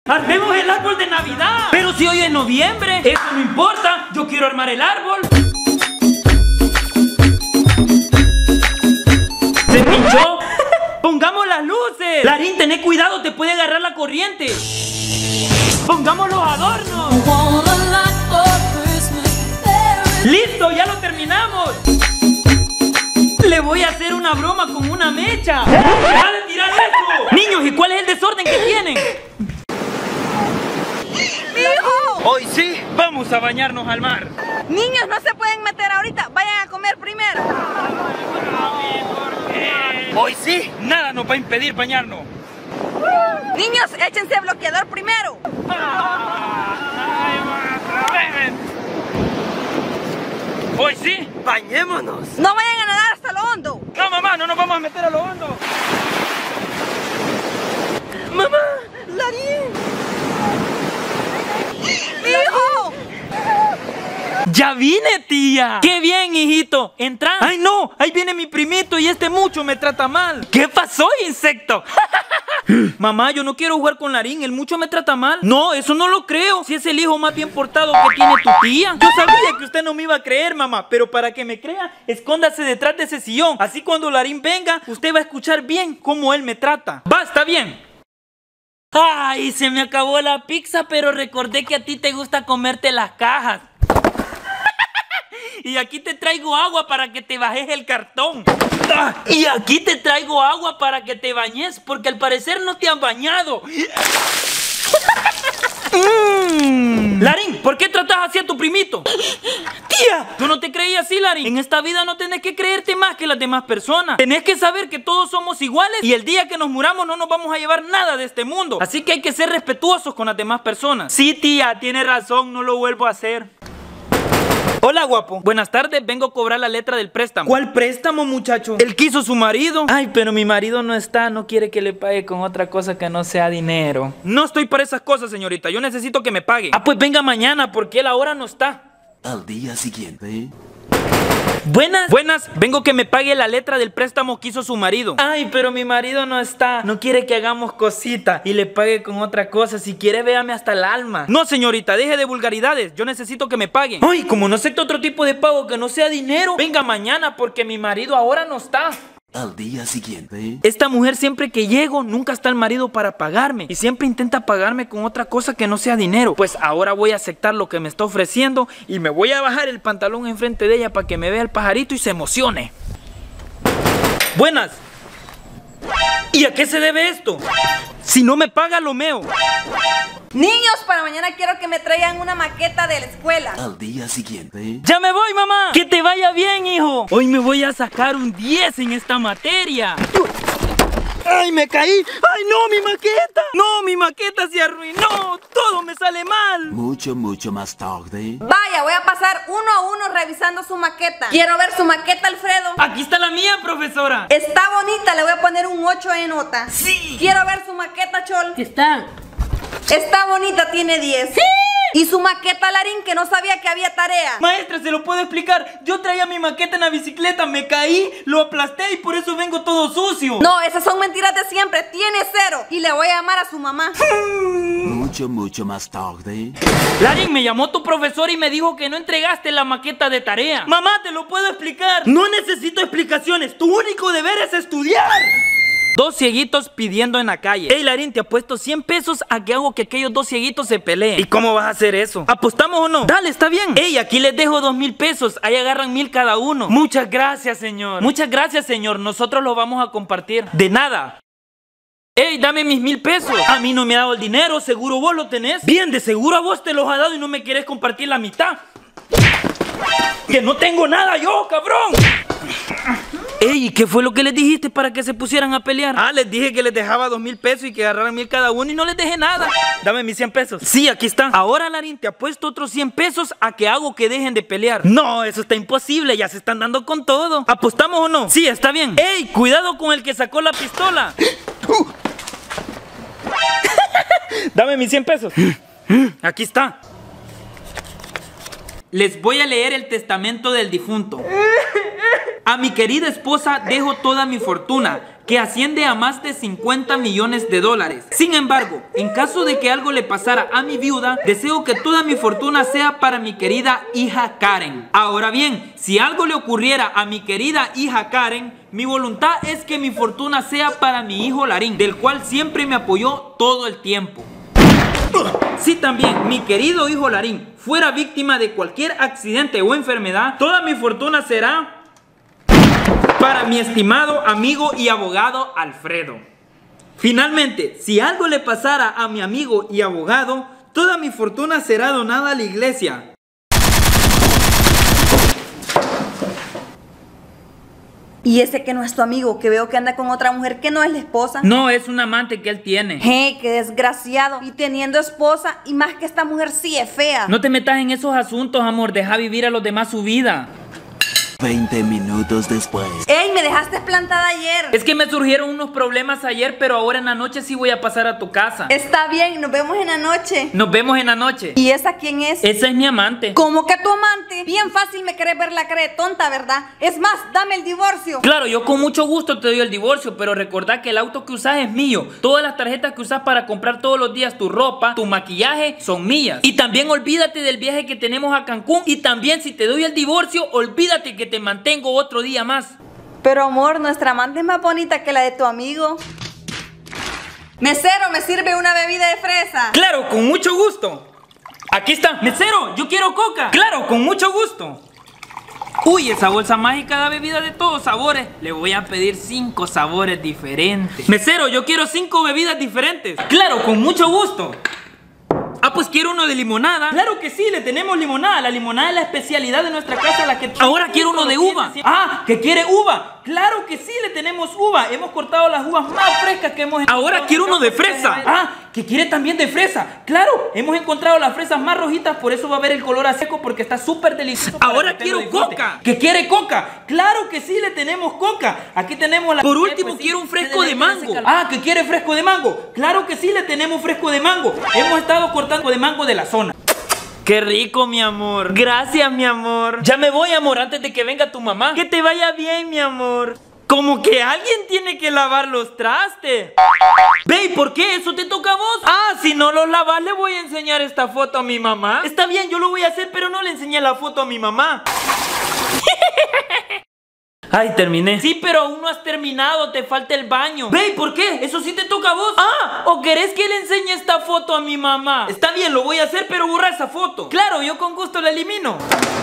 ¡Armemos el árbol de Navidad! Pero si hoy es noviembre, eso no importa. Yo quiero armar el árbol. ¿Se pinchó? ¡Pongamos las luces! Larín, tené cuidado, te puede agarrar la corriente. ¡Pongamos los adornos! ¡Listo! ¡Ya lo terminamos! Le voy a hacer una broma con una mecha. ¡Deja de tirar eso! Niños, ¿y cuál es el desorden que tienen? ¡Hijo! Hoy sí, vamos a bañarnos al mar. Niños, no se pueden meter ahorita. Vayan a comer primero. Hoy sí, nada nos va a impedir bañarnos. Niños, échense bloqueador primero. Hoy sí, bañémonos. No vayan a nadar hasta lo hondo. No, mamá, no nos vamos a meter a lo hondo. Mamá, Larín. ¡Hijo! ¡Ya vine, tía! ¡Qué bien, hijito! ¡Entra! ¡Ay, no! Ahí viene mi primito y este mucho me trata mal. ¿Qué pasó, insecto? Mamá, yo no quiero jugar con Larín. El mucho me trata mal. No, eso no lo creo. Si es el hijo más bien portado que tiene tu tía. Yo sabía que usted no me iba a creer, mamá. Pero para que me crea, escóndase detrás de ese sillón. Así cuando Larín venga, usted va a escuchar bien cómo él me trata. Va, está bien. Ay, se me acabó la pizza, pero recordé que a ti te gusta comerte las cajas. Y aquí te traigo agua para que te bajes el cartón. Y aquí te traigo agua para que te bañes, porque al parecer no te han bañado. Larín, ¿por qué tratas así a tu primito? Tía, tú no te creías así, Larín. En esta vida no tenés que creerte más que las demás personas. Tenés que saber que todos somos iguales y el día que nos muramos no nos vamos a llevar nada de este mundo. Así que hay que ser respetuosos con las demás personas. Sí, tía, tiene razón, no lo vuelvo a hacer. Hola, guapo. Buenas tardes, vengo a cobrar la letra del préstamo. ¿Cuál préstamo, muchacho? El que hizo su marido. Ay, pero mi marido no está, no quiere que le pague con otra cosa que no sea dinero. No estoy para esas cosas, señorita, yo necesito que me pague. Ah, pues venga mañana, porque él ahora no está. Al día siguiente. Buenas, vengo que me pague la letra del préstamo que hizo su marido. Ay, pero mi marido no está, no quiere que hagamos cosita y le pague con otra cosa. Si quiere, véame hasta el alma. No, señorita, deje de vulgaridades, yo necesito que me pague. Ay, como no acepto otro tipo de pago que no sea dinero, venga mañana porque mi marido ahora no está. Al día siguiente. Esta mujer siempre que llego, nunca está el marido para pagarme y siempre intenta pagarme con otra cosa que no sea dinero. Pues ahora voy a aceptar lo que me está ofreciendo y me voy a bajar el pantalón enfrente de ella para que me vea el pajarito y se emocione. Buenas. ¿Y a qué se debe esto? Si no me paga, lo meo. Niños, para mañana quiero que me traigan una maqueta de la escuela. Al día siguiente. ¡Ya me voy, mamá! ¡Que te vaya bien, hijo! Hoy me voy a sacar un 10 en esta materia. ¡Ay, me caí! ¡Ay, no, mi maqueta! ¡No, mi maqueta se arruinó! ¡Todo me sale mal! Mucho más tarde. Vaya, voy a pasar uno a uno revisando su maqueta. Quiero ver su maqueta, Alfredo. Aquí está la mía, profesora. Está bonita, le voy a poner un 8 en nota. ¡Sí! Quiero ver su maqueta, Chol. ¿Qué está? Está bonita, tiene 10. ¡Sí! Y su maqueta, Larín, que no sabía que había tarea. Maestra, se lo puedo explicar. Yo traía mi maqueta en la bicicleta, me caí, lo aplasté y por eso vengo todo sucio. No, esas son mentiras de siempre. Tiene 0. Y le voy a llamar a su mamá. Mucho más tarde. Larín, me llamó tu profesor y me dijo que no entregaste la maqueta de tarea. Mamá, te lo puedo explicar. No necesito explicaciones. Tu único deber es estudiar. Dos cieguitos pidiendo en la calle. Ey, Larín, te apuesto 100 pesos a que hago que aquellos dos cieguitos se peleen. ¿Y cómo vas a hacer eso? ¿Apostamos o no? Dale, está bien. Ey, aquí les dejo 2,000 pesos. Ahí agarran 1,000 cada uno. Muchas gracias, señor. Muchas gracias, señor. Nosotros lo vamos a compartir. De nada. Ey, dame mis 1,000 pesos. A mí no me ha dado el dinero. Seguro vos lo tenés. Bien, de seguro a vos te los ha dado y no me querés compartir la mitad. Que no tengo nada yo, cabrón. Ey, ¿qué fue lo que les dijiste para que se pusieran a pelear? Ah, les dije que les dejaba 2,000 pesos y que agarraran 1,000 cada uno y no les dejé nada. Dame mis 100 pesos. Sí, aquí está. Ahora, Larín, te apuesto otros 100 pesos a que hago que dejen de pelear. No, eso está imposible, ya se están dando con todo. ¿Apostamos o no? Sí, está bien. Ey, cuidado con el que sacó la pistola. Dame mis 100 pesos. Aquí está. Les voy a leer el testamento del difunto. A mi querida esposa dejo toda mi fortuna, que asciende a más de 50 millones de dólares. Sin embargo, en caso de que algo le pasara a mi viuda, deseo que toda mi fortuna sea para mi querida hija Karen. Ahora bien, si algo le ocurriera a mi querida hija Karen, mi voluntad es que mi fortuna sea para mi hijo Larín, del cual siempre me apoyó todo el tiempo. Si también mi querido hijo Larín fuera víctima de cualquier accidente o enfermedad, toda mi fortuna será para mi estimado amigo y abogado Alfredo. Finalmente, si algo le pasara a mi amigo y abogado, toda mi fortuna será donada a la iglesia. Y ese que no es tu amigo, que veo que anda con otra mujer que no es la esposa. No, es un amante que él tiene. Qué desgraciado. Y teniendo esposa, y más que esta mujer sí es fea. No te metas en esos asuntos, amor. Deja vivir a los demás su vida. 20 minutos después. ¡Ey! Me dejaste plantada ayer. Es que me surgieron unos problemas ayer, pero ahora en la noche sí voy a pasar a tu casa. Está bien, nos vemos en la noche. Nos vemos en la noche. ¿Y esa quién es? Esa es mi amante. ¿Cómo que tu amante? Bien fácil me querés ver la cara de tonta, ¿verdad? Es más, dame el divorcio. Claro, yo con mucho gusto te doy el divorcio, pero recordá que el auto que usás es mío. Todas las tarjetas que usás para comprar todos los días tu ropa, tu maquillaje, son mías. Y también olvídate del viaje que tenemos a Cancún. Y también si te doy el divorcio, olvídate que te mantengo otro día más. Pero amor, nuestra amante es más bonita que la de tu amigo. Mesero, ¿me sirve una bebida de fresa? Claro, con mucho gusto. Aquí está. Mesero, yo quiero coca. Claro, con mucho gusto. Uy, esa bolsa mágica da bebida de todos sabores. Le voy a pedir 5 sabores diferentes. Mesero, yo quiero 5 bebidas diferentes. Claro, con mucho gusto. Ah, pues quiero uno de limonada. Claro que sí, le tenemos limonada. La limonada es la especialidad de nuestra casa, la que... Ahora quiero uno de uva. Ah, ¿que quiere uva? Claro que sí, le tenemos uva. Hemos cortado las uvas más frescas que hemos... Ahora quiero uno de fresa. Ah, que quiere también de fresa. Claro, hemos encontrado las fresas más rojitas, por eso va a ver el color a seco, porque está súper delicioso. Ahora quiero coca. ¿Que quiere coca? Claro que sí, le tenemos coca. Aquí tenemos la... Por último, quiero un fresco de mango. Ah, ¿que quiere fresco de mango? Claro que sí, le tenemos fresco de mango. Hemos estado cortando de mango de la zona. Qué rico, mi amor. Gracias, mi amor. Ya me voy, amor, antes de que venga tu mamá. Que te vaya bien, mi amor. Como que alguien tiene que lavar los trastes. Ve, ¿y por qué? ¿Eso te toca a vos? Ah, si no los lavas, le voy a enseñar esta foto a mi mamá. Está bien, yo lo voy a hacer, pero no le enseñé la foto a mi mamá. Ay, terminé. Sí, pero aún no has terminado, te falta el baño. Ve, ¿por qué? ¿Eso sí te toca a vos? Ah, ¿o querés que le enseñe esta foto a mi mamá? Está bien, lo voy a hacer, pero borra esa foto. Claro, yo con gusto la elimino.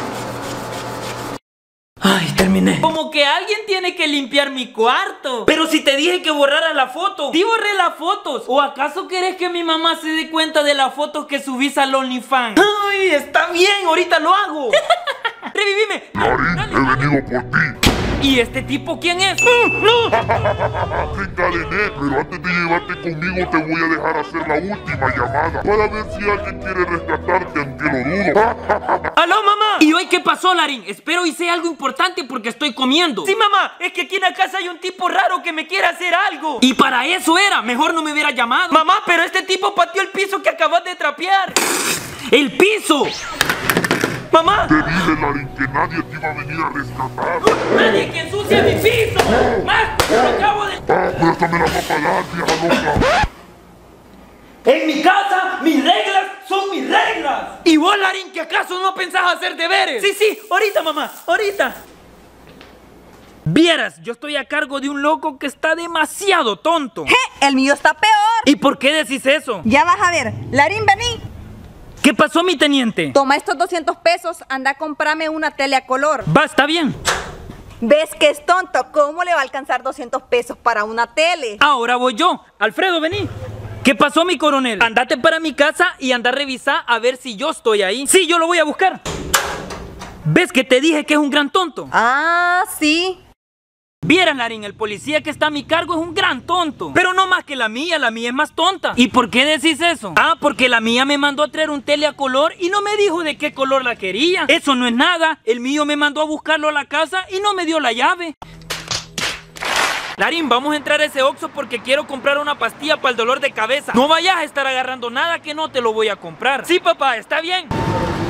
Ay, terminé. Como que alguien tiene que limpiar mi cuarto. Pero si te dije que borrara la foto. Sí borré las fotos. ¿O acaso querés que mi mamá se dé cuenta de las fotos que subís al OnlyFans? Ay, está bien, ahorita lo hago. Revivime. Larín, he venido por ti. ¿Y este tipo quién es? ¡No! Te encadené, pero antes de llevarte conmigo te voy a dejar hacer la última llamada para ver si alguien quiere rescatarte, aunque lo dudo. ¡Aló, mamá! ¿Y hoy qué pasó, Larín? Espero hice algo importante porque estoy comiendo. Sí, mamá, es que aquí en la casa hay un tipo raro que me quiere hacer algo. Y para eso era, mejor no me hubiera llamado. Mamá, pero este tipo pateó el piso que acabas de trapear. ¡El piso! ¡Mamá! Te dije, Larín, que nadie te iba a venir a rescatar. ¡Nadie que ensucie mi piso! ¡Más! ¡Lo acabo de... Pero esta me la va a pagar, vieja loca. En mi casa, mis reglas son mis reglas. ¿Y vos, Larín, que acaso no pensás hacer deberes? Sí, ahorita, mamá, ahorita. Vieras, yo estoy a cargo de un loco que está demasiado tonto. El mío está peor. ¿Y por qué decís eso? Ya vas a ver. Larín, vení. ¿Qué pasó, mi teniente? Toma estos 200 pesos, anda a comprarme una tele a color. Va, está bien. ¿Ves que es tonto? ¿Cómo le va a alcanzar 200 pesos para una tele? Ahora voy yo. Alfredo, vení. ¿Qué pasó, mi coronel? Andate para mi casa y anda a revisar a ver si yo estoy ahí. Sí, yo lo voy a buscar. ¿Ves que te dije que es un gran tonto? Ah, sí. Vieran, Larín, el policía que está a mi cargo es un gran tonto. Pero no más que la mía es más tonta. ¿Y por qué decís eso? Ah, porque la mía me mandó a traer un tele a color y no me dijo de qué color la quería. Eso no es nada. El mío me mandó a buscarlo a la casa y no me dio la llave. Larín, vamos a entrar a ese Oxxo porque quiero comprar una pastilla para el dolor de cabeza. No vayas a estar agarrando nada que no te lo voy a comprar. Sí, papá, está bien.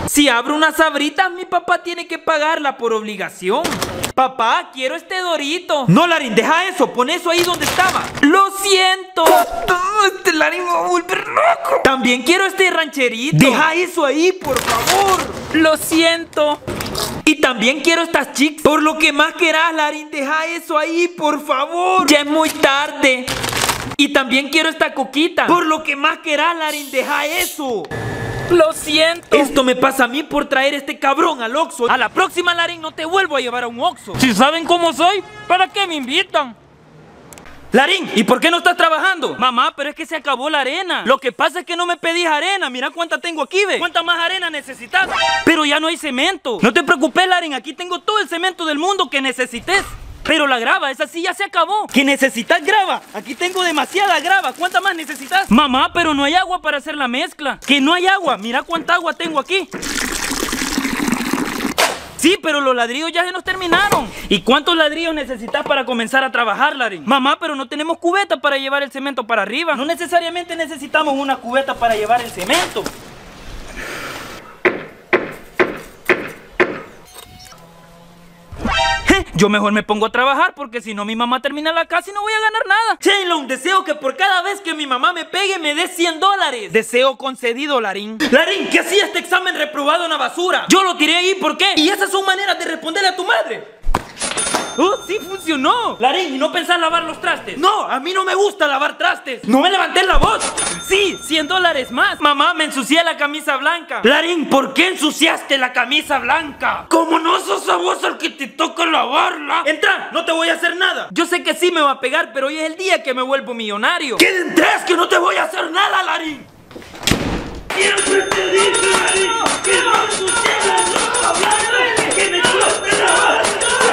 Si abro unas sabritas, mi papá tiene que pagarla por obligación. Papá, quiero este Dorito. No, Larín, deja eso. Pon eso ahí donde estaba. Lo siento. Este Larín me va a volver loco. También quiero este rancherito. Deja eso ahí, por favor. Lo siento. Y también quiero estas chicks. Por lo que más querás, Larín, deja eso ahí, por favor. Ya es muy tarde. Y también quiero esta coquita. Por lo que más querás, Larín, deja eso. Lo siento. Esto me pasa a mí por traer este cabrón al Oxxo. A la próxima, Larín, no te vuelvo a llevar a un Oxxo. Si saben cómo soy, ¿para qué me invitan? Larín, ¿y por qué no estás trabajando? Mamá, pero es que se acabó la arena. Lo que pasa es que no me pedís arena. Mira cuánta tengo aquí, ve. ¿Cuánta más arena necesitas? Pero ya no hay cemento. No te preocupes, Larín, aquí tengo todo el cemento del mundo que necesites. Pero la grava, esa sí ya se acabó. ¿Que necesitas grava? Aquí tengo demasiada grava. ¿Cuánta más necesitas? Mamá, pero no hay agua para hacer la mezcla. Que no hay agua. Mira cuánta agua tengo aquí. Sí, pero los ladrillos ya se nos terminaron. ¿Y cuántos ladrillos necesitas para comenzar a trabajar, Larín? Mamá, pero no tenemos cubeta para llevar el cemento para arriba. No necesariamente necesitamos una cubeta para llevar el cemento. Yo mejor me pongo a trabajar porque si no mi mamá termina la casa y no voy a ganar nada. Shaylon, deseo que por cada vez que mi mamá me pegue me dé $100. Deseo concedido, Larín. Larín, ¿qué hacía este examen reprobado en la basura? Yo lo tiré ahí, ¿por qué? Y esas son maneras de responderle a tu madre. ¡Oh, sí funcionó! Larín, ¿y no pensás lavar los trastes? No, a mí no me gusta lavar trastes. ¡No me levanté la voz! Sí, $100 más. Mamá, me ensucié la camisa blanca. Larín, ¿por qué ensuciaste la camisa blanca? Como no sos a vos el que te toca lavarla. Entra, no te voy a hacer nada. Yo sé que sí me va a pegar, pero hoy es el día que me vuelvo millonario. ¡Queden tres que no te voy a hacer nada, Larín! ¡Siempre te dije, Larín, que no ensuciaras la ropa blanca! ¡Que me cueste lavar!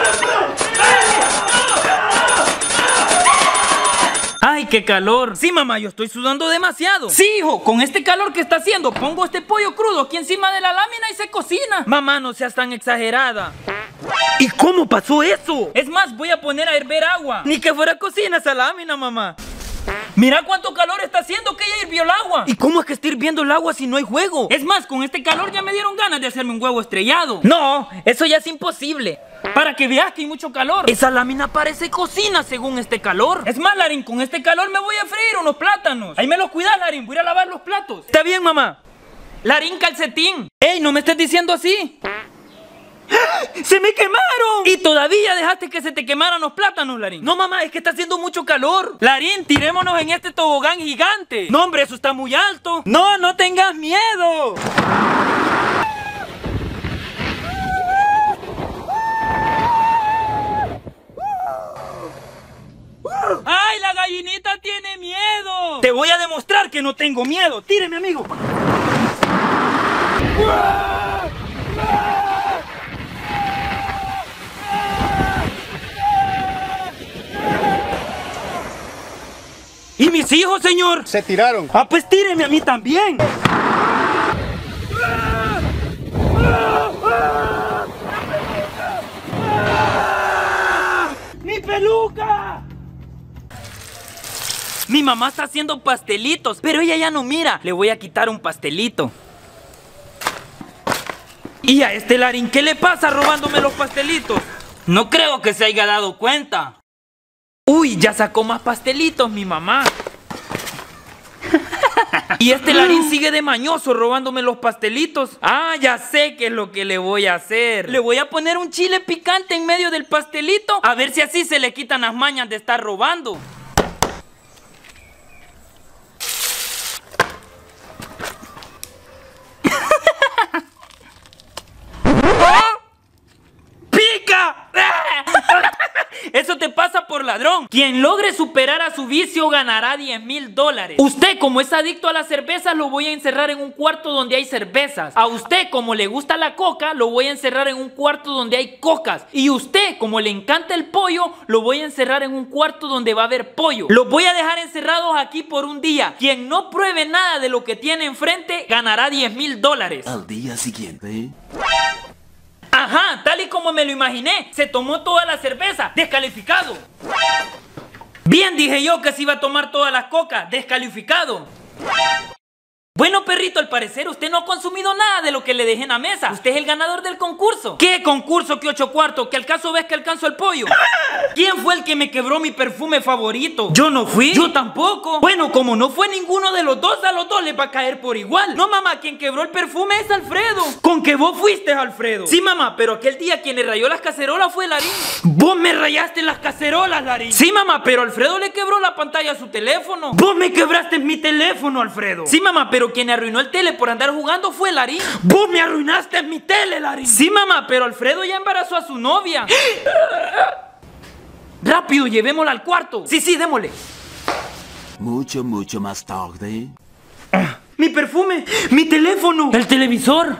¡Ay, qué calor! Sí, mamá, yo estoy sudando demasiado. Sí, hijo, con este calor que está haciendo, pongo este pollo crudo aquí encima de la lámina y se cocina. Mamá, no seas tan exagerada. ¿Y cómo pasó eso? Es más, voy a poner a hervir agua. Ni que fuera cocina esa lámina, mamá. Mira cuánto calor está haciendo que ya hirvió el agua. ¿Y cómo es que está hirviendo el agua si no hay juego? Es más, con este calor ya me dieron ganas de hacerme un huevo estrellado. No, eso ya es imposible. Para que veas que hay mucho calor. Esa lámina parece cocina según este calor. Es más, Larín, con este calor me voy a freír unos plátanos. Ahí me los cuidas, Larín, voy a ir a lavar los platos. Está bien, mamá. Larín, calcetín. Ey, no me estés diciendo así. ¡Se me quemaron! Y todavía dejaste que se te quemaran los plátanos, Larín. No, mamá, es que está haciendo mucho calor. Larín, tirémonos en este tobogán gigante. No, hombre, eso está muy alto. No, no tengas miedo. ¡Ay, la gallinita tiene miedo! Te voy a demostrar que no tengo miedo. Tíreme, amigo. ¿Y mis hijos, señor? Se tiraron. Ah, pues tíreme a mí también. ¡Mi peluca! Mi mamá está haciendo pastelitos, pero ella ya no mira. Le voy a quitar un pastelito. ¿Y a este Larín qué le pasa robándome los pastelitos? No creo que se haya dado cuenta. Uy, ya sacó más pastelitos mi mamá. Y este Larín sigue de mañoso robándome los pastelitos. Ah, ya sé qué es lo que le voy a hacer. Le voy a poner un chile picante en medio del pastelito, a ver si así se le quitan las mañas de estar robando. ¡Oh! ¡Pica! Eso te pasa por ladrón. Quien logre superar a su vicio ganará $10,000. Usted, como es adicto a las cervezas, lo voy a encerrar en un cuarto donde hay cervezas. A usted, como le gusta la coca, lo voy a encerrar en un cuarto donde hay cocas. Y usted, como le encanta el pollo, lo voy a encerrar en un cuarto donde va a haber pollo. Los voy a dejar encerrados aquí por un día. Quien no pruebe nada de lo que tiene enfrente ganará $10,000. Al día siguiente. Ajá, tal y como me lo imaginé. Se tomó toda la cerveza. Descalificado. Bien dije yo que se iba a tomar todas las cocas. Descalificado. Bueno, perrito, al parecer usted no ha consumido nada de lo que le dejé en la mesa. Usted es el ganador del concurso. ¿Qué concurso? ¿Qué 8 cuartos? ¿Que alcanzo ves que alcanzo el pollo? ¿Quién fue el que me quebró mi perfume favorito? ¿Yo no fui? Yo tampoco. Bueno, como no fue ninguno de los dos, a los dos les va a caer por igual. No, mamá, quien quebró el perfume es Alfredo. ¿Con que vos fuiste, Alfredo? Sí, mamá, pero aquel día quien le rayó las cacerolas fue Larín. ¿Vos me rayaste las cacerolas, Larín? Sí, mamá, pero Alfredo le quebró la pantalla a su teléfono. ¿Vos me quebraste mi teléfono, Alfredo? Sí, mamá, pero quien arruinó el tele por andar jugando fue Larín. ¡Vos me arruinaste mi tele, Larín! Sí, mamá, pero Alfredo ya embarazó a su novia. Rápido, llevémosla al cuarto. Sí, démosle. Mucho más tarde. Mi perfume, mi teléfono, el televisor.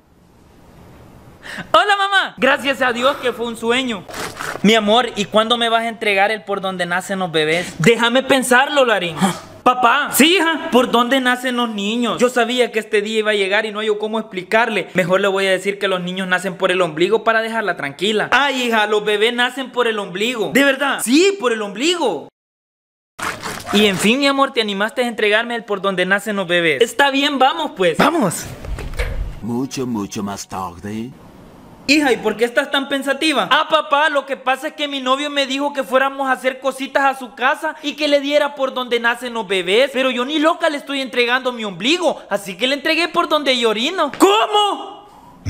Hola, mamá. Gracias a Dios que fue un sueño. Mi amor, ¿y cuándo me vas a entregar el por donde nacen los bebés? Déjame pensarlo, Larín. Papá. Sí, hija. ¿Por dónde nacen los niños? Yo sabía que este día iba a llegar y no hay cómo explicarle. Mejor le voy a decir que los niños nacen por el ombligo para dejarla tranquila. Ay, hija, los bebés nacen por el ombligo. ¿De verdad? Sí, por el ombligo. Y en fin, mi amor, te animaste a entregarme el por donde nacen los bebés. Está bien, vamos pues. Vamos. Mucho más tarde. Hija, ¿y por qué estás tan pensativa? Ah, papá, lo que pasa es que mi novio me dijo que fuéramos a hacer cositas a su casa y que le diera por donde nacen los bebés. Pero yo ni loca le estoy entregando mi ombligo, así que le entregué por donde yo orino. ¿Cómo?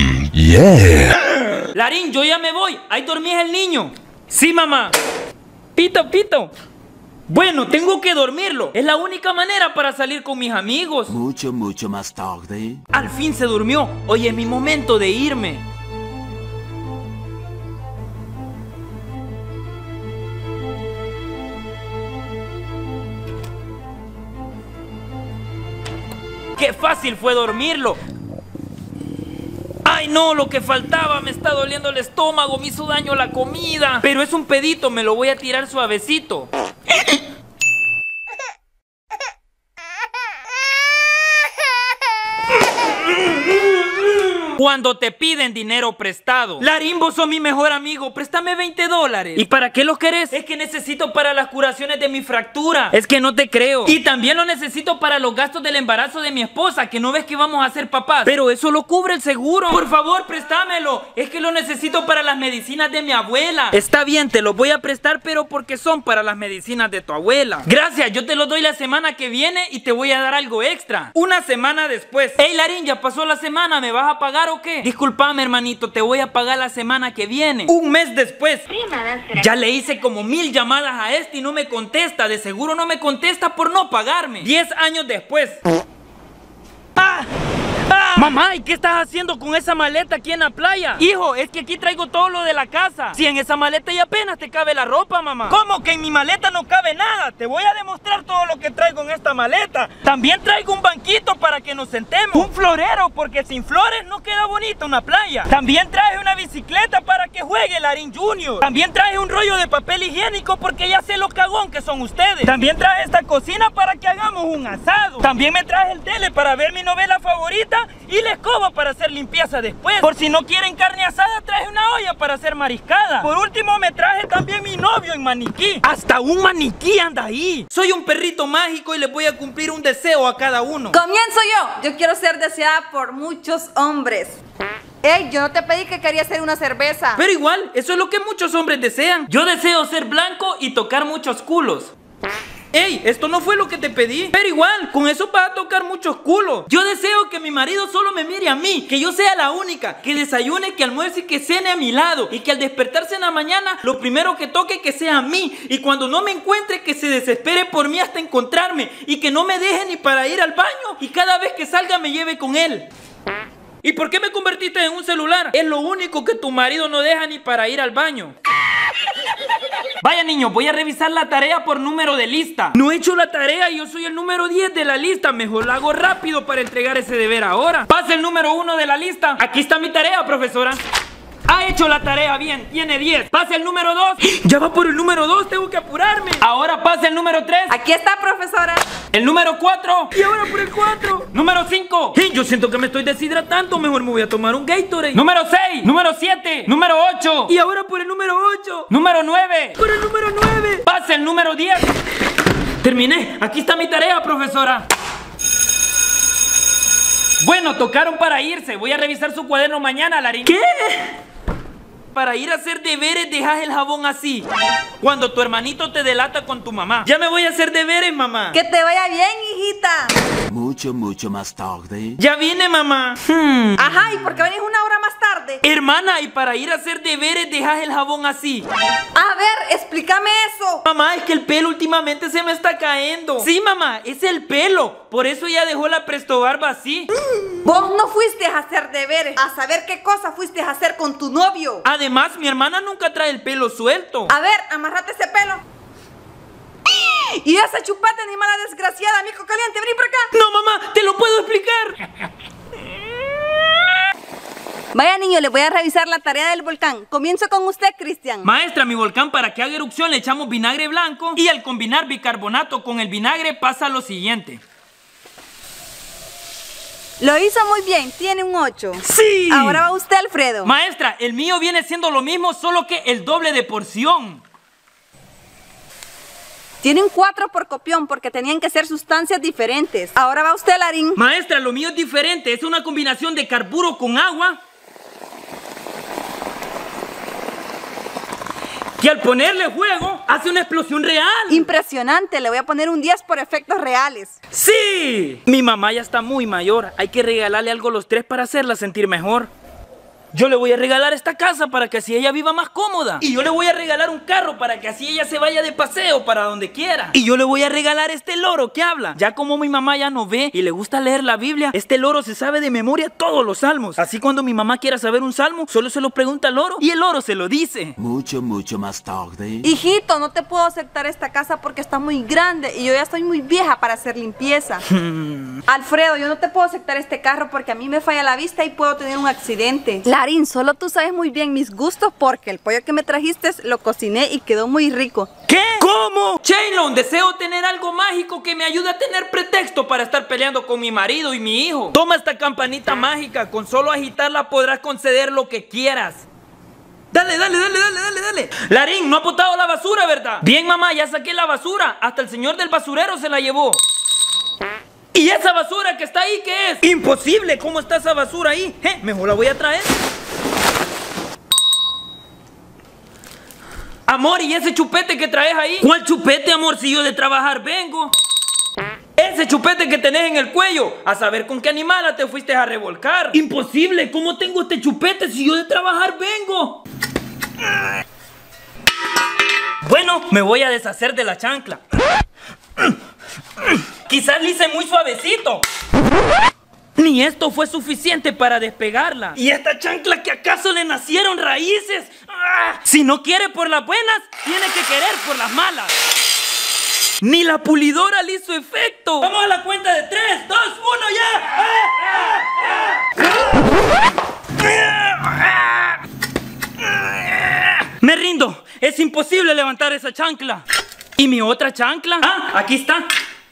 Yeah. Larín, yo ya me voy. Ahí dormís el niño. Sí, mamá. Pito. Bueno, tengo que dormirlo. Es la única manera para salir con mis amigos. Mucho más tarde. Al fin se durmió. Hoy es mi momento de irme. ¡Qué fácil fue dormirlo! ¡Ay no! Lo que faltaba, me está doliendo el estómago, me hizo daño la comida. Pero es un pedito, me lo voy a tirar suavecito. Cuando te piden dinero prestado. Larín, vos sos mi mejor amigo, préstame $20. ¿Y para qué los querés? Es que necesito para las curaciones de mi fractura. Es que no te creo. Y también lo necesito para los gastos del embarazo de mi esposa, que no ves que vamos a ser papás. Pero eso lo cubre el seguro. Por favor, préstamelo. Es que lo necesito para las medicinas de mi abuela. Está bien, te los voy a prestar, pero porque son para las medicinas de tu abuela. Gracias, yo te los doy la semana que viene y te voy a dar algo extra. Una semana después. Hey, Larín, ya pasó la semana, ¿me vas a pagar o qué? Disculpame, hermanito, te voy a pagar la semana que viene. Un mes después. Ya le hice como 1000 llamadas a este y no me contesta. De seguro no me contesta por no pagarme. 10 años después. ¡Ah! Mamá, ¿y qué estás haciendo con esa maleta aquí en la playa? Hijo, es que aquí traigo todo lo de la casa. Si en esa maleta ya apenas te cabe la ropa, mamá. ¿Cómo que en mi maleta no cabe nada? Te voy a demostrar todo lo que traigo en esta maleta. También traigo un banquito para que nos sentemos. Un florero, porque sin flores no queda bonita una playa. También traje una bicicleta para que juegue Larín Junior. También traje un rollo de papel higiénico porque ya sé lo cagón que son ustedes. También traje esta cocina para que hagamos un asado. También me traje el tele para ver mi novela favorita y la escoba para hacer limpieza después. Por si no quieren carne asada, traje una olla para hacer mariscada. Por último, me traje también mi novio en maniquí. Hasta un maniquí anda ahí. Soy un perrito mágico y les voy a cumplir un deseo a cada uno. Comienzo yo. Yo quiero ser deseada por muchos hombres. Ey, yo no te pedí que quería hacer una cerveza. Pero igual, eso es lo que muchos hombres desean. Yo deseo ser blanco y tocar muchos culos. Ey, esto no fue lo que te pedí. Pero igual, con eso vas a tocar muchos culos. Yo deseo que mi marido solo me mire a mí, que yo sea la única, que desayune, que almuerce y que cene a mi lado. Y que al despertarse en la mañana, lo primero que toque que sea a mí. Y cuando no me encuentre, que se desespere por mí hasta encontrarme. Y que no me deje ni para ir al baño. Y cada vez que salga me lleve con él. ¿Y por qué me convertiste en un celular? Es lo único que tu marido no deja ni para ir al baño. Vaya, niño, voy a revisar la tarea por número de lista. No he hecho la tarea y yo soy el número 10 de la lista. Mejor la hago rápido para entregar ese deber ahora. Pasa el número 1 de la lista. Aquí está mi tarea, profesora. Ha hecho la tarea bien, tiene 10. Pasa el número 2. Ya va por el número 2, tengo que apurarme. Ahora pasa el número 3. Aquí está, profesora. El número 4. Y ahora por el 4. Número 5. Yo siento que me estoy deshidratando. Mejor me voy a tomar un Gatorade. Número 6. Número 7. Número 8. Y ahora por el número 8. Número 9. Por el número 9. Pasa el número 10. Terminé. Aquí está mi tarea, profesora. Bueno, tocaron para irse. Voy a revisar su cuaderno mañana, Larín. ¿Qué? Para ir a hacer deberes dejas el jabón así. Cuando tu hermanito te delata con tu mamá. Ya me voy a hacer deberes, mamá. Que te vaya bien, hijita. Mucho más tarde. Ya vine, mamá. Ajá, ¿y por qué venís una hora más tarde? Hermana, y para ir a hacer deberes dejas el jabón así. A ver, explícame eso. Mamá, es que el pelo últimamente se me está cayendo. Sí, mamá, es el pelo. Por eso ya dejó la prestobarba así. Vos no fuiste a hacer deberes, a saber qué cosa fuiste a hacer con tu novio. Además, mi hermana nunca trae el pelo suelto. A ver, amarrate ese pelo. Y esa chupeta, animala desgraciada, mico caliente, vení por acá. No, mamá, te lo puedo explicar. Vaya, niño, le voy a revisar la tarea del volcán. Comienzo con usted, Cristian. Maestra, mi volcán, para que haga erupción le echamos vinagre blanco. Y al combinar bicarbonato con el vinagre pasa lo siguiente. Lo hizo muy bien, tiene un 8. ¡Sí! Ahora va usted, Alfredo. Maestra, el mío viene siendo lo mismo, solo que el doble de porción. Tiene un 4 por copión porque tenían que ser sustancias diferentes. Ahora va usted, Larín. Maestra, lo mío es diferente, es una combinación de carburo con agua. Que al ponerle fuego hace una explosión real. Impresionante, le voy a poner un 10 por efectos reales. ¡Sí! Mi mamá ya está muy mayor, hay que regalarle algo a los tres para hacerla sentir mejor. Yo le voy a regalar esta casa para que así ella viva más cómoda. Y yo le voy a regalar un carro para que así ella se vaya de paseo para donde quiera. Y yo le voy a regalar este loro que habla. Ya como mi mamá ya no ve y le gusta leer la Biblia, este loro se sabe de memoria todos los salmos. Así cuando mi mamá quiera saber un salmo, solo se lo pregunta al loro y el loro se lo dice. Mucho más tarde. Hijito, no te puedo aceptar esta casa porque está muy grande y yo ya estoy muy vieja para hacer limpieza. Alfredo, yo no te puedo aceptar este carro porque a mí me falla la vista y puedo tener un accidente. Larín, solo tú sabes muy bien mis gustos porque el pollo que me trajiste lo cociné y quedó muy rico. ¿Qué? ¿Cómo? Shaylon, deseo tener algo mágico que me ayude a tener pretexto para estar peleando con mi marido y mi hijo. Toma esta campanita mágica, con solo agitarla podrás conceder lo que quieras. Dale. Larín, no ha botado la basura, ¿verdad? Bien, mamá, ya saqué la basura. Hasta el señor del basurero se la llevó. ¿Y esa basura que está ahí qué es? Imposible, ¿cómo está esa basura ahí? Mejor la voy a traer. Amor, ¿y ese chupete que traes ahí? ¿Cuál chupete, amor, si yo de trabajar vengo? Ese chupete que tenés en el cuello, a saber con qué animala te fuiste a revolcar. Imposible, ¿cómo tengo este chupete si yo de trabajar vengo? Bueno, me voy a deshacer de la chancla. Quizás le hice muy suavecito. Ni esto fue suficiente para despegarla. ¿Y esta chancla que acaso le nacieron raíces? ¡Ah! Si no quiere por las buenas, tiene que querer por las malas. Ni la pulidora le hizo efecto. Vamos a la cuenta de 3, 2, 1, ya. Me rindo. Es imposible levantar esa chancla. ¿Y mi otra chancla? Ah, aquí está.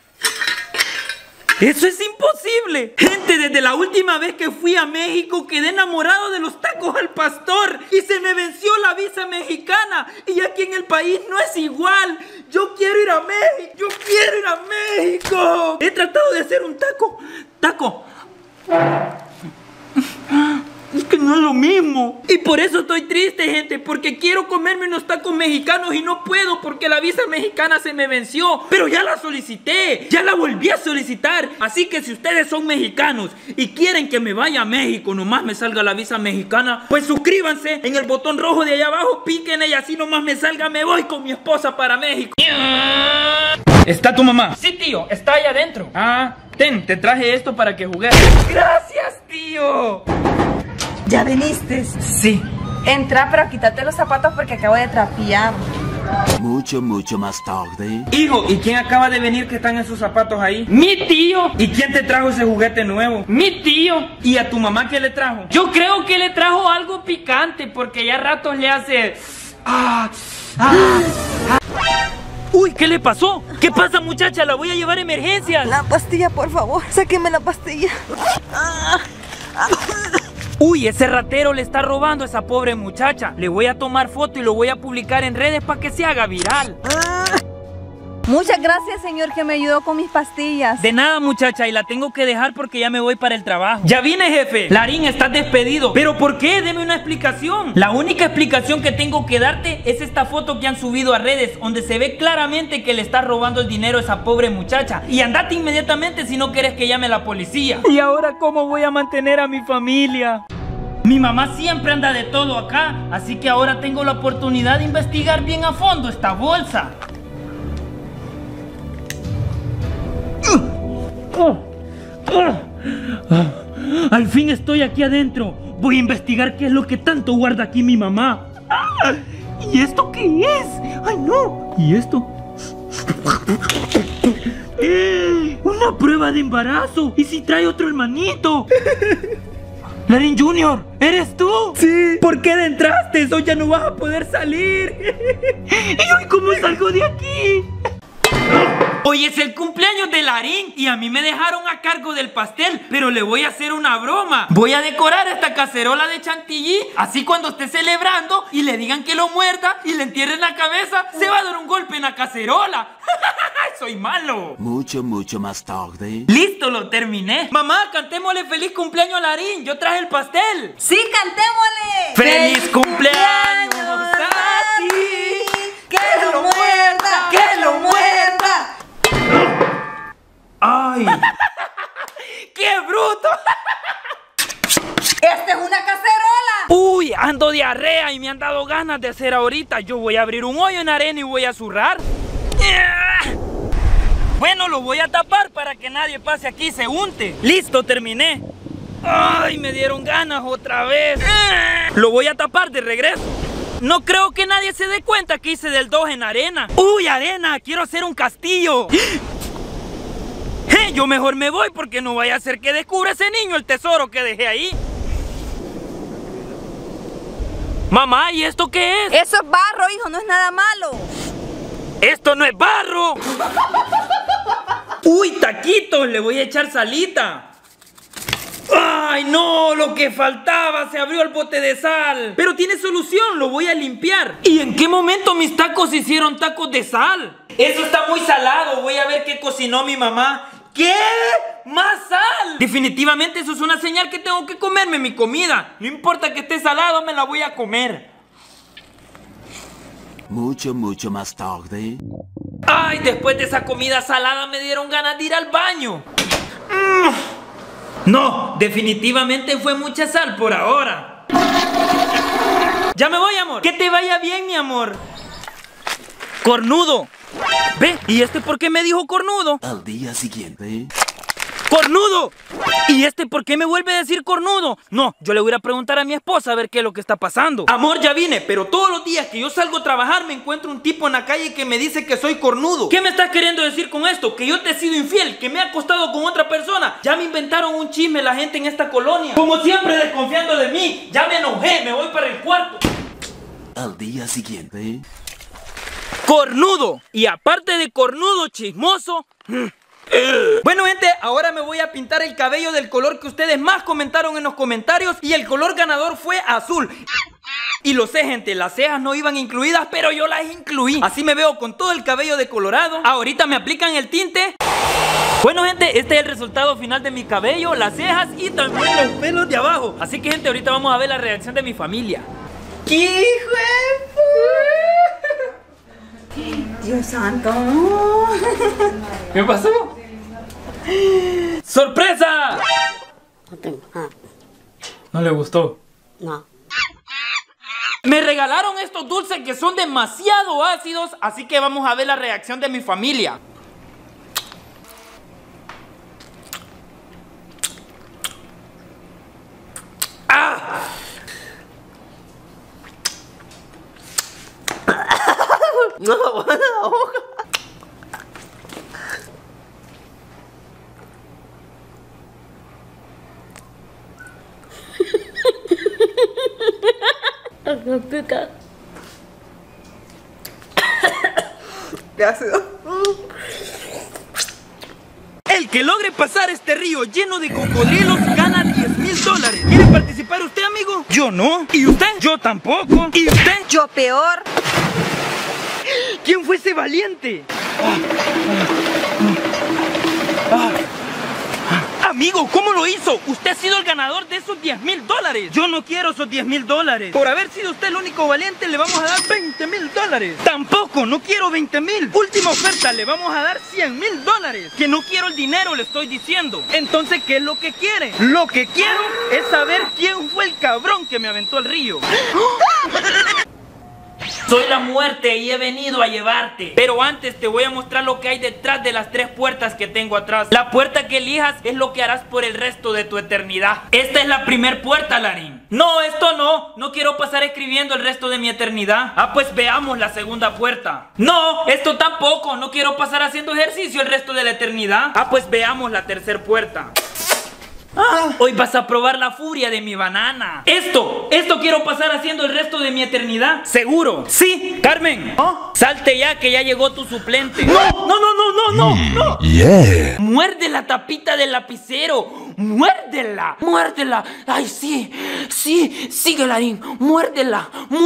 ¡Eso es imposible! Gente, desde la última vez que fui a México quedé enamorado de los tacos al pastor y se me venció la visa mexicana y aquí en el país no es igual. Yo quiero ir a México, yo quiero ir a México. He tratado de hacer un taco. Es que no es lo mismo. Y por eso estoy triste, gente, porque quiero comerme unos tacos mexicanos y no puedo porque la visa mexicana se me venció. Pero ya la solicité, ya la volví a solicitar. Así que si ustedes son mexicanos y quieren que me vaya a México, nomás me salga la visa mexicana, pues suscríbanse en el botón rojo de allá abajo, píquenle y así nomás me salga, me voy con mi esposa para México. ¿Está tu mamá? Sí, tío, está allá adentro. Ah, te traje esto para que jugues. Gracias, tío. ¿Ya viniste? Sí. Entra, pero quítate los zapatos porque acabo de trapear. Mucho más tarde. Hijo, ¿y quién acaba de venir que están esos zapatos ahí? Mi tío. ¿Y quién te trajo ese juguete nuevo? Mi tío. ¿Y a tu mamá qué le trajo? Yo creo que le trajo algo picante porque ya ratos le hace... Uy, ¿qué le pasó? ¿Qué pasa, muchacha? La voy a llevar a emergencias. La pastilla, por favor, sáqueme la pastilla. Uy, ese ratero le está robando a esa pobre muchacha. Le voy a tomar foto y lo voy a publicar en redes para que se haga viral. Muchas gracias, señor, que me ayudó con mis pastillas. De nada, muchacha, y la tengo que dejar porque ya me voy para el trabajo. Ya vine, jefe. Larín, estás despedido. ¿Pero por qué? Deme una explicación. La única explicación que tengo que darte es esta foto que han subido a redes, donde se ve claramente que le estás robando el dinero a esa pobre muchacha. Y andate inmediatamente si no quieres que llame la policía. ¿Y ahora cómo voy a mantener a mi familia? Mi mamá siempre anda de todo acá, así que ahora tengo la oportunidad de investigar bien a fondo esta bolsa. Al fin estoy aquí adentro. Voy a investigar qué es lo que tanto guarda aquí mi mamá. ¿Y esto qué es? ¡Ay, no! ¿Y esto? ¡Una prueba de embarazo! ¿Y si trae otro hermanito? Larín Junior, ¿eres tú? Sí. ¿Por qué entraste? Hoy ya no vas a poder salir. ¿Y hoy cómo salgo de aquí? Hoy es el cumpleaños de Larín y a mí me dejaron a cargo del pastel, pero le voy a hacer una broma. Voy a decorar esta cacerola de chantilly, así cuando esté celebrando y le digan que lo muerda y le entierren la cabeza, se va a dar un golpe en la cacerola. Soy malo. Mucho más tarde. Listo, lo terminé. Mamá, cantémosle feliz cumpleaños a Larín. Yo traje el pastel. ¡Sí, cantémosle! ¡Feliz cumpleaños a ti! ¡Que lo muerda! ¡Que lo muerda! ¡Ay! ¡Qué bruto! ¡Esta es una cacerola! ¡Uy! Ando diarrea y me han dado ganas de hacer ahorita. Yo voy a abrir un hoyo en arena y voy a zurrar. Bueno, lo voy a tapar para que nadie pase aquí y se unte. ¡Listo! Terminé. ¡Ay! Me dieron ganas otra vez. Lo voy a tapar de regreso. No creo que nadie se dé cuenta que hice del 2 en arena. ¡Uy, arena! ¡Quiero hacer un castillo! Yo mejor me voy porque no vaya a ser que descubra ese niño el tesoro que dejé ahí. Mamá, ¿y esto qué es? Eso es barro, hijo, no es nada malo. ¡Esto no es barro! ¡Uy, taquitos! Le voy a echar salita. ¡Ay, no! Lo que faltaba, se abrió el bote de sal. Pero tiene solución, lo voy a limpiar. ¿Y en qué momento mis tacos se hicieron tacos de sal? Eso está muy salado, voy a ver qué cocinó mi mamá. ¿Qué? ¿Más sal? Definitivamente eso es una señal que tengo que comerme mi comida. No importa que esté salado, me la voy a comer. Mucho más tarde. Ay, después de esa comida salada me dieron ganas de ir al baño. No, definitivamente fue mucha sal por ahora. Ya me voy, amor. Que te vaya bien, mi amor. Cornudo. Ve, ¿y este por qué me dijo cornudo? Al día siguiente. ¡Cornudo! ¿Y este por qué me vuelve a decir cornudo? No, yo le voy a preguntar a mi esposa a ver qué es lo que está pasando. Amor, ya vine, pero todos los días que yo salgo a trabajar me encuentro un tipo en la calle que me dice que soy cornudo. ¿Qué me estás queriendo decir con esto? ¿Que yo te he sido infiel? ¿Que me he acostado con otra persona? Ya me inventaron un chisme la gente en esta colonia. Como siempre desconfiando de mí. Ya me enojé, me voy para el cuarto. Al día siguiente. Cornudo. Y aparte de cornudo chismoso... Bueno, gente, ahora me voy a pintar el cabello del color que ustedes más comentaron en los comentarios. Y el color ganador fue azul. Y lo sé, gente, las cejas no iban incluidas, pero yo las incluí. Así me veo con todo el cabello decolorado. Ahorita me aplican el tinte. Bueno, gente, este es el resultado final de mi cabello, las cejas y también los pelos de abajo. Así que, gente, ahorita vamos a ver la reacción de mi familia. ¡Qué hijo de... Dios santo. ¿Qué pasó? ¡Sorpresa! No tengo nada. ¿No le gustó? No. Me regalaron estos dulces que son demasiado ácidos, así que vamos a ver la reacción de mi familia. ¡Ah! No, bueno, la boca. Me pica. ¿Qué ácido? El que logre pasar este río lleno de cocodrilos gana $10,000. ¿Quiere participar usted, amigo? Yo no. ¿Y usted? Yo tampoco. ¿Y usted? Yo peor. ¿Quién fue ese valiente? Amigo, ¿cómo lo hizo? Usted ha sido el ganador de esos $10,000. Yo no quiero esos $10,000. Por haber sido usted el único valiente, le vamos a dar $20,000. Tampoco, no quiero 20,000. Última oferta, le vamos a dar $100,000. Que no quiero el dinero, le estoy diciendo. Entonces, ¿qué es lo que quiere? Lo que quiero es saber quién fue el cabrón que me aventó al río. Soy la muerte y he venido a llevarte. Pero antes te voy a mostrar lo que hay detrás de las 3 puertas que tengo atrás. La puerta que elijas es lo que harás por el resto de tu eternidad. Esta es la primer puerta, Larín. No, esto no. No quiero pasar escribiendo el resto de mi eternidad. Ah, pues veamos la segunda puerta. No, esto tampoco. No quiero pasar haciendo ejercicio el resto de la eternidad. Ah, pues veamos la tercera puerta. Hoy vas a probar la furia de mi banana. Esto quiero pasar haciendo el resto de mi eternidad. ¿Seguro? Sí, Carmen. Salte ya que ya llegó tu suplente. No. Yeah. Muerde la tapita del lapicero. Muérdela. Ay, sí. Sigue, Larín. Muérdela.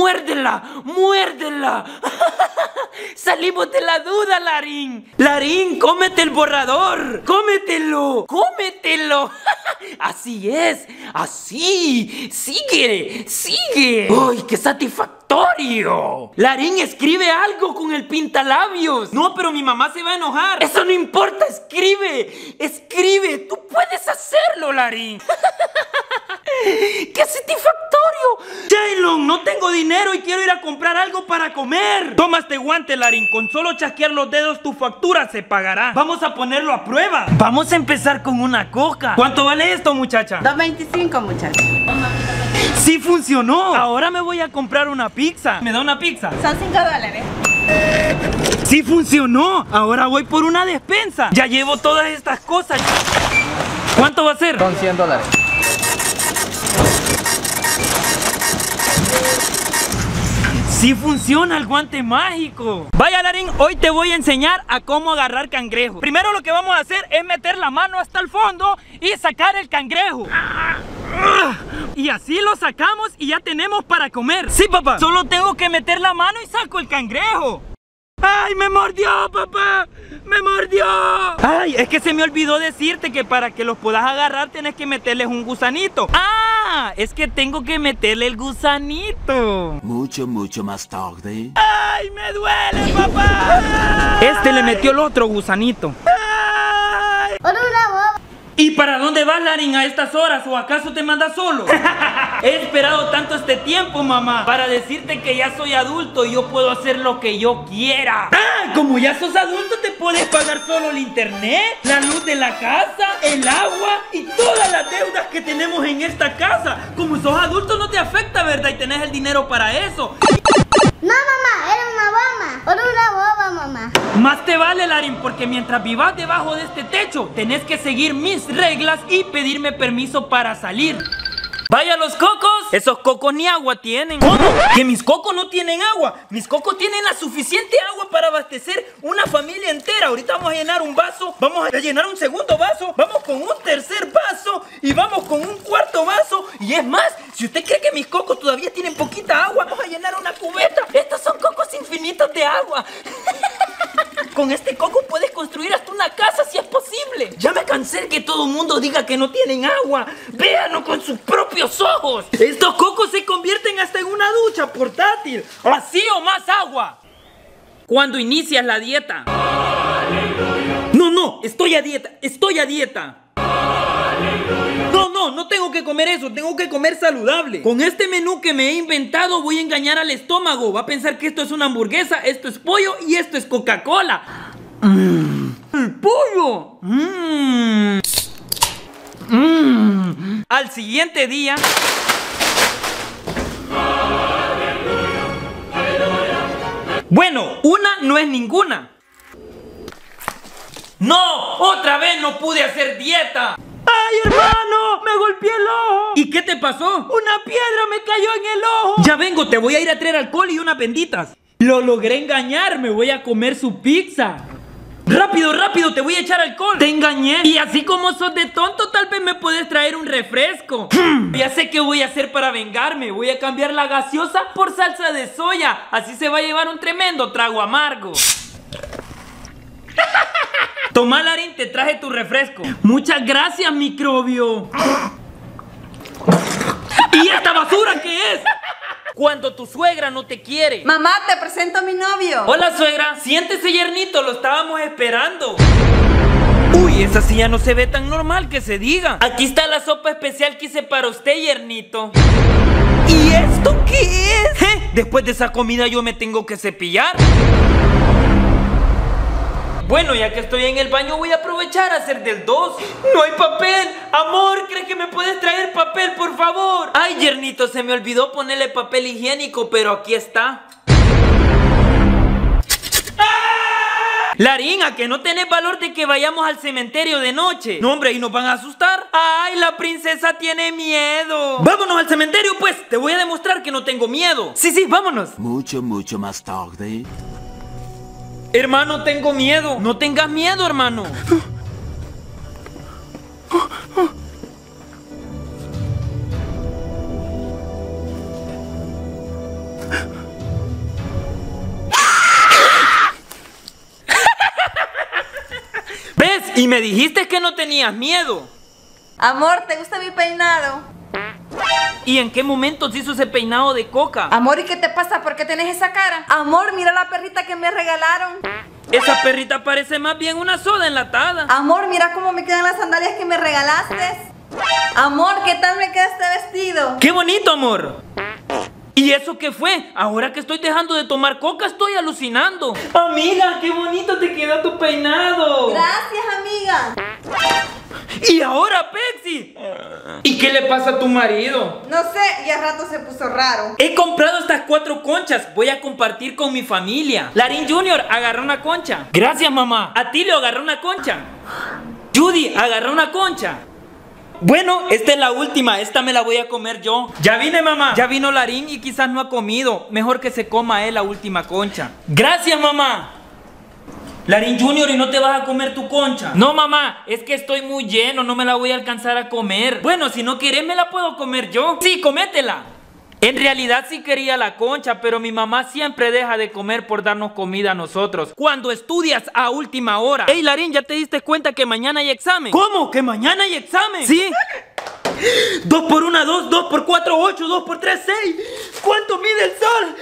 Salimos de la duda, Larín. Larín, cómete el borrador. Cómetelo. Así es, así. Sigue. ¡Uy, qué satisfactorio! Larín, escribe algo con el pintalabios. No, pero mi mamá se va a enojar. Eso no importa, escribe. Tú puedes hacerlo, Larín. ¡Qué satisfactorio! Jaylon, no tengo dinero y quiero ir a comprar algo para comer. Toma este guante, Larín. Con solo chasquear los dedos tu factura se pagará. Vamos a ponerlo a prueba. Vamos a empezar con una coca. ¿Cuánto vale esto, muchacha? $2.25, muchacho. ¡Sí funcionó! Ahora me voy a comprar una pizza. ¿Me da una pizza? Son $5. ¡Sí funcionó! Ahora voy por una despensa. Ya llevo todas estas cosas. ¿Cuánto va a ser? Son $100. ¡Sí funciona el guante mágico! Vaya, Larín, hoy te voy a enseñar a cómo agarrar cangrejo. Primero lo que vamos a hacer es meter la mano hasta el fondo y sacar el cangrejo. Y así lo sacamos y ya tenemos para comer. Sí, papá. Solo tengo que meter la mano y saco el cangrejo. ¡Ay, me mordió, papá! ¡Me mordió! ¡Ay, es que se me olvidó decirte que para que los puedas agarrar tienes que meterles un gusanito! ¡Ah! Es que tengo que meterle el gusanito. Mucho más tarde. ¡Ay, me duele, papá! Este le metió el otro gusanito. ¡Ay! ¿Y para dónde vas, Larín, a estas horas? ¿O acaso te mandas solo? He esperado tanto este tiempo, mamá, para decirte que ya soy adulto y yo puedo hacer lo que yo quiera. ¡Ah! Como ya sos adulto, te puedes pagar solo el internet, la luz de la casa, el agua y todas las deudas que tenemos en esta casa. Como sos adulto no te afecta, ¿verdad? Y tenés el dinero para eso. No, mamá, era una bomba. Era una bomba, mamá. Más te vale, Larín, porque mientras vivas debajo de este techo, tenés que seguir mis reglas y pedirme permiso para salir. ¡Vaya los cocos! Esos cocos ni agua tienen. ¿Cómo? ¿Que mis cocos no tienen agua? Mis cocos tienen la suficiente agua para abastecer una familia entera. Ahorita vamos a llenar un vaso, vamos a llenar un segundo vaso, vamos con un tercer vaso y vamos con un cuarto vaso. Y es más, si usted cree que mis cocos todavía tienen poquita agua, vamos a llenar una cubeta. Estos son cocos infinitos de agua. Con este coco puedes construir hasta una casa si es posible. Ya me cansé de que todo el mundo diga que no tienen agua. Véanlo con sus propios ojos. Estos cocos se convierten hasta en una ducha portátil. Así o más agua. Cuando inicias la dieta. No, estoy a dieta. No tengo que comer eso, tengo que comer saludable. Con este menú que me he inventado voy a engañar al estómago. Va a pensar que esto es una hamburguesa, esto es pollo y esto es Coca-Cola. ¡El pollo! Al siguiente día... Bueno, una no es ninguna. ¡No! ¡Otra vez no pude hacer dieta! ¡Ay, hermano! ¡Me golpeé el ojo! ¿Y qué te pasó? ¡Una piedra me cayó en el ojo! Ya vengo, te voy a ir a traer alcohol y unas benditas. Lo logré engañar, me voy a comer su pizza. Rápido, rápido, te voy a echar alcohol. Te engañé. Y así como sos de tonto, tal vez me puedes traer un refresco. Ya sé qué voy a hacer para vengarme. Voy a cambiar la gaseosa por salsa de soya. Así se va a llevar un tremendo trago amargo. Toma, Larín, te traje tu refresco. Muchas gracias, microbio. ¿Y esta basura qué es? Cuando tu suegra no te quiere. Mamá, te presento a mi novio. Hola, suegra. Siéntese, yernito, lo estábamos esperando. Uy, esa silla no se ve tan normal que se diga. Aquí está la sopa especial que hice para usted, yernito. ¿Y esto qué es? Después de esa comida yo me tengo que cepillar. Bueno, ya que estoy en el baño voy a aprovechar a hacer del 2. No hay papel. Amor, ¿crees que me puedes traer papel, por favor? Ay, yernito, se me olvidó ponerle papel higiénico, pero aquí está. Larín, ¿a que no tenés valor de que vayamos al cementerio de noche? No, hombre, ¿y nos van a asustar? ¡Ay, la princesa tiene miedo! ¡Vámonos al cementerio, pues! Te voy a demostrar que no tengo miedo. Sí, vámonos. Mucho más tarde. Hermano, tengo miedo. No tengas miedo, hermano. ¿Ves? Y me dijiste que no tenías miedo. Amor, ¿te gusta mi peinado? ¿Y en qué momento se hizo ese peinado de coca? Amor, ¿y qué te pasa? ¿Por qué tenés esa cara? Amor, mira la perrita que me regalaron. Esa perrita parece más bien una soda enlatada. Amor, mira cómo me quedan las sandalias que me regalaste. Amor, ¿qué tal me queda este vestido? ¡Qué bonito, amor! ¿Y eso qué fue? Ahora que estoy dejando de tomar coca estoy alucinando. Amiga, qué bonito te queda tu peinado. Gracias, amiga. ¿Y ahora, Pepsi? ¿Y qué le pasa a tu marido? No sé, ya rato se puso raro. He comprado estas 4 conchas. Voy a compartir con mi familia. Larín Junior, agarra una concha. Gracias, mamá. Atilio, agarra una concha. Judy, agarra una concha. Bueno, esta es la última. Esta me la voy a comer yo. Ya vine, mamá. Ya vino Larín y quizás no ha comido. Mejor que se coma él la última concha. Gracias, mamá. Larín Junior, ¿y no te vas a comer tu concha? No, mamá, es que estoy muy lleno, no me la voy a alcanzar a comer. Bueno, si no querés me la puedo comer yo. Sí, cométela. En realidad sí quería la concha, pero mi mamá siempre deja de comer por darnos comida a nosotros. Cuando estudias a última hora. Ey, Larín, ¿ya te diste cuenta que mañana hay examen? ¿Cómo? ¿Que mañana hay examen? Sí. 2 por 1, 2, 2 por 4, 8, 2 por 3, 6. ¿Cuánto mide el sol?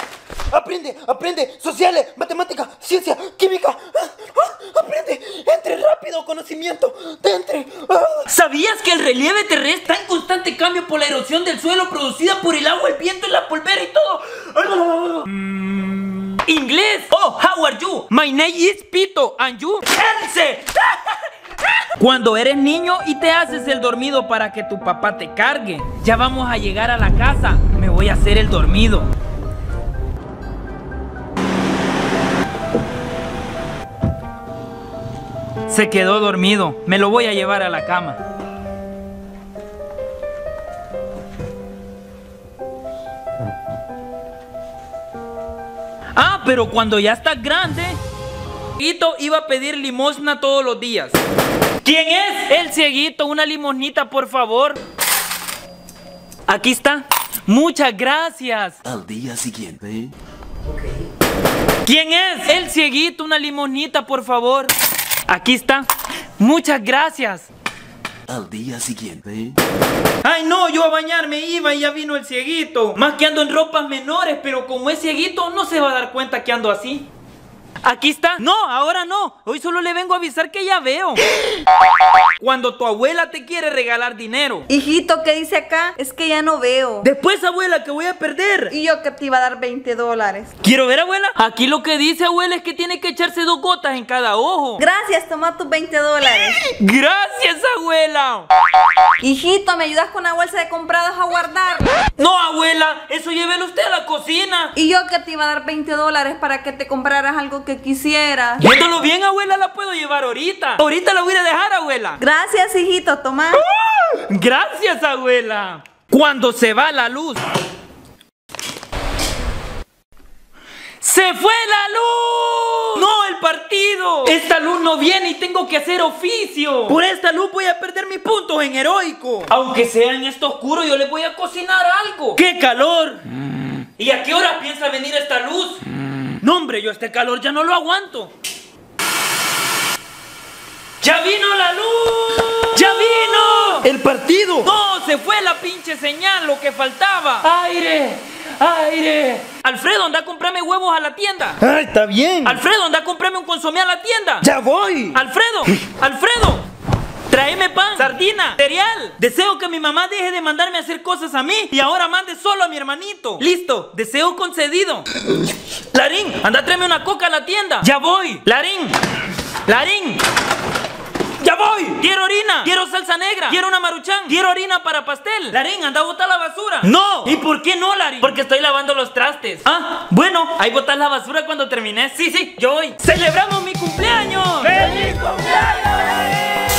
Aprende, sociales, matemática, ciencia, química. Aprende, entre rápido, conocimiento, entre. ¿Sabías que el relieve terrestre está en constante cambio por la erosión del suelo producida por el agua, el viento, la polvera y todo? Inglés. Oh, how are you? My name is Pito, and you? Elce. Cuando eres niño y te haces el dormido para que tu papá te cargue. Ya vamos a llegar a la casa, me voy a hacer el dormido. Se quedó dormido, me lo voy a llevar a la cama. Ah, pero cuando ya estás grande, Cieguito iba a pedir limosna todos los días. ¿Quién es? El Cieguito, una limosnita, por favor. Aquí está. Muchas gracias. Al día siguiente. ¿Quién es? El Cieguito, una limosnita, por favor. Aquí está. Muchas gracias. Al día siguiente. Ay, no, yo a bañarme iba y ya vino el Cieguito. Más que ando en ropas menores, pero como es Cieguito no se va a dar cuenta que ando así. Aquí está. No, ahora no. Hoy solo le vengo a avisar que ya veo. Cuando tu abuela te quiere regalar dinero. Hijito, ¿qué dice acá? Es que ya no veo. Después, abuela, que voy a perder. Y yo que te iba a dar $20. Quiero ver, abuela. Aquí lo que dice, abuela, es que tiene que echarse 2 gotas en cada ojo. Gracias, toma tus $20. Gracias, abuela. Hijito, ¿me ayudas con una bolsa de comprados a guardarla? No, abuela, eso llévelo usted a la cocina. Y yo que te iba a dar $20 para que te compraras algo que quisieras. Viéndolo bien, abuela, la puedo llevar ahorita. Ahorita la voy a dejar, abuela. Gracias, hijito, toma. Gracias, abuela. Cuando se va la luz. ¡Se fue la luz! ¡No, el partido! Esta luz no viene y tengo que hacer oficio. Por esta luz voy a perder mis puntos en heroico. Aunque sea en esto oscuro, yo les voy a cocinar algo. ¡Qué calor! ¿Y a qué hora piensa venir esta luz? No, hombre, yo este calor ya no lo aguanto. ¡Ya vino la luz! ¡Ya vino! ¡El partido! ¡No! ¡Se fue la pinche señal! ¡Lo que faltaba! ¡Aire! ¡Aire! Alfredo, anda a comprarme huevos a la tienda. ¡Ah, está bien! Alfredo, anda a comprarme un consomé a la tienda. ¡Ya voy! Alfredo, Alfredo, tráeme pan, sardina, cereal. Deseo que mi mamá deje de mandarme a hacer cosas a mí y ahora mande solo a mi hermanito. Listo, deseo concedido. Larín, anda a traerme una coca a la tienda. Ya voy. Larín, Larín, ¡ya voy! Quiero orina, quiero salsa negra, quiero una maruchan, quiero harina para pastel. Larín, anda a botar la basura. ¡No! ¿Y por qué no, Larín? Porque estoy lavando los trastes. Ah, bueno, ahí botas la basura cuando termines. Sí, sí, yo voy. ¡Celebramos mi cumpleaños! ¡Feliz cumpleaños!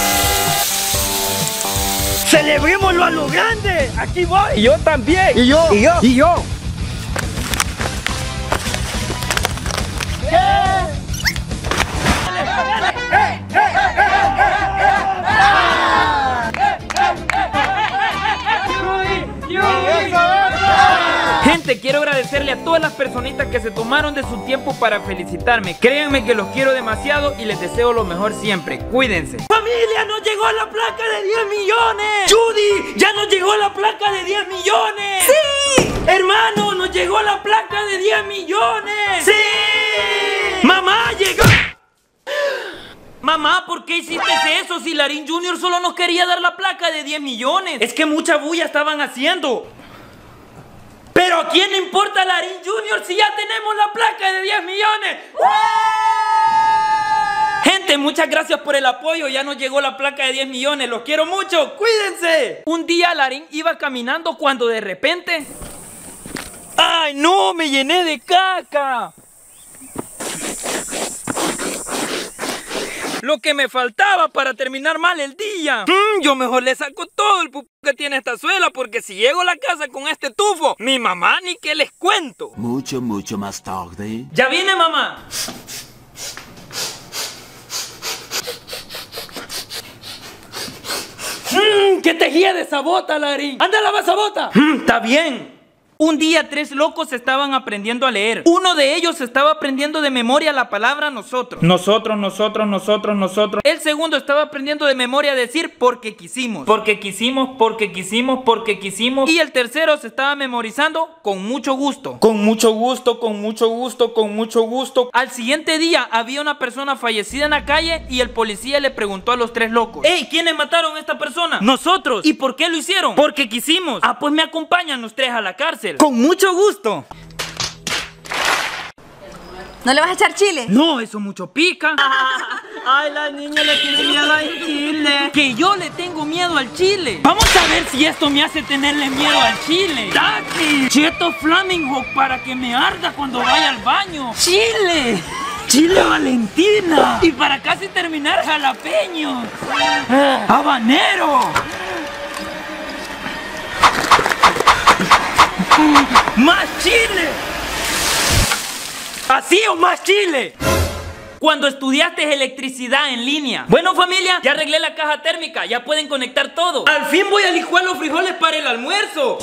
¡Celebrémoslo a lo grande! ¡Aquí voy! Y yo también. Y yo. Y yo. Y yo. Gente, quiero agradecerle a todas las personitas que se tomaron de su tiempo para felicitarme. Créanme que los quiero demasiado y les deseo lo mejor siempre. Cuídense. ¡Familia! ¡Nos llegó la placa de 10 millones! ¡Judy! ¡Ya nos llegó la placa de 10 millones! ¡Sí! ¡Hermano! ¡Nos llegó la placa de 10 millones! ¡Sí! ¡Mamá! ¡Llegó! Mamá, ¿por qué hiciste eso si Larín Jr. solo nos quería dar la placa de 10 millones? Es que mucha bulla estaban haciendo. Pero ¿a quién le importa Larín Jr. si ya tenemos la placa de 10 millones? Gente, muchas gracias por el apoyo. Ya nos llegó la placa de 10 millones. Los quiero mucho. Cuídense. Un día Larín iba caminando cuando de repente... ¡Ay, no! ¡Me llené de caca! Lo que me faltaba para terminar mal el día. Yo mejor le saco todo el pupú que tiene esta suela, porque si llego a la casa con este tufo, mi mamá ni que les cuento. Mucho más tarde. ¡Ya vine, mamá! ¡Qué tejía de sabota, Larín! ¡Anda, lava sabota! ¡Está bien! Un día 3 locos estaban aprendiendo a leer. Uno de ellos estaba aprendiendo de memoria la palabra nosotros. Nosotros, nosotros, nosotros, nosotros. El segundo estaba aprendiendo de memoria a decir porque quisimos. Porque quisimos, porque quisimos, porque quisimos. Y el tercero se estaba memorizando con mucho gusto. Con mucho gusto, con mucho gusto, con mucho gusto. Al siguiente día había una persona fallecida en la calle y el policía le preguntó a los 3 locos: ¡Ey! ¿Quiénes mataron a esta persona? Nosotros. ¿Y por qué lo hicieron? Porque quisimos. Ah, pues me acompañan los 3 a la cárcel. Con mucho gusto. ¿No le vas a echar chile? No, eso mucho pica. Ay, la niña le tiene miedo al chile. Que yo le tengo miedo al chile. Vamos a ver si esto me hace tenerle miedo al chile. ¡Taki! Cheto Flamingo para que me arda cuando vaya al baño. ¡Chile! ¡Chile Valentina! Y para casi terminar, jalapeño. ¡Habanero! ¡Más chile! ¿Así o más chile? Cuando estudiaste electricidad en línea. Bueno, familia, ya arreglé la caja térmica. Ya pueden conectar todo. Al fin voy a licuar los frijoles para el almuerzo.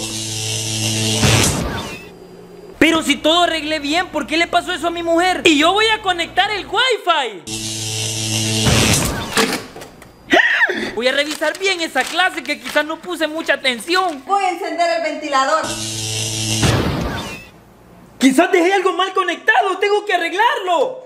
Pero si todo arreglé bien, ¿por qué le pasó eso a mi mujer? Y yo voy a conectar el Wi-Fi. Voy a revisar bien esa clase que quizás no puse mucha atención. Voy a encender el ventilador. Quizás dejé algo mal conectado, tengo que arreglarlo.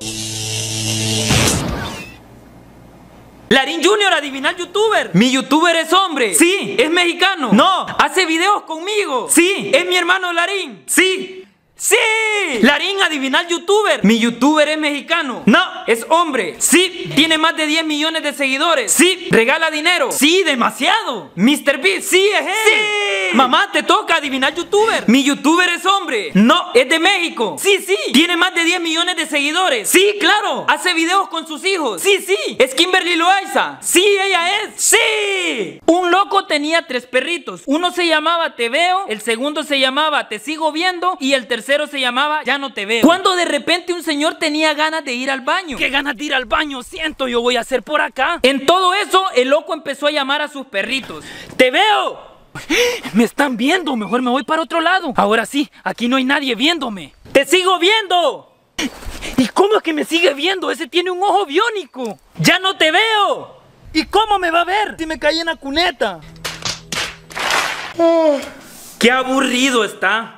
Larín Jr., adivinar youtuber. Mi youtuber es hombre. Sí. ¿Es mexicano? No. ¿Hace videos conmigo? Sí. ¿Es mi hermano Larín? Sí. ¡Sí! Larín, adivinar youtuber. Mi youtuber es mexicano. No, es hombre. Sí. ¿Tiene más de 10 millones de seguidores? Sí. ¿Regala dinero? Sí, demasiado. Mr. Beast. Sí, es él. Sí. Mamá, te toca adivinar youtuber. Mi youtuber es hombre. No, es de México. Sí, sí. Tiene más de 10 millones de seguidores. Sí, claro. Hace videos con sus hijos. Sí, sí. Es Kimberly Loaiza. Sí, ella es. Sí. Un loco tenía 3 perritos. Uno se llamaba Te Veo, el segundo se llamaba Te Sigo Viendo y el tercero se llamaba Ya No Te Veo. Cuando de repente un señor tenía ganas de ir al baño. ¿Qué ganas de ir al baño siento? Yo voy a hacer por acá. En todo eso, el loco empezó a llamar a sus perritos. ¡Te veo! Me están viendo, mejor me voy para otro lado. Ahora sí, aquí no hay nadie viéndome. ¡Te sigo viendo! ¿Y cómo es que me sigue viendo? Ese tiene un ojo biónico. ¡Ya no te veo! ¿Y cómo me va a ver si me caí en la cuneta? ¡Qué aburrido está!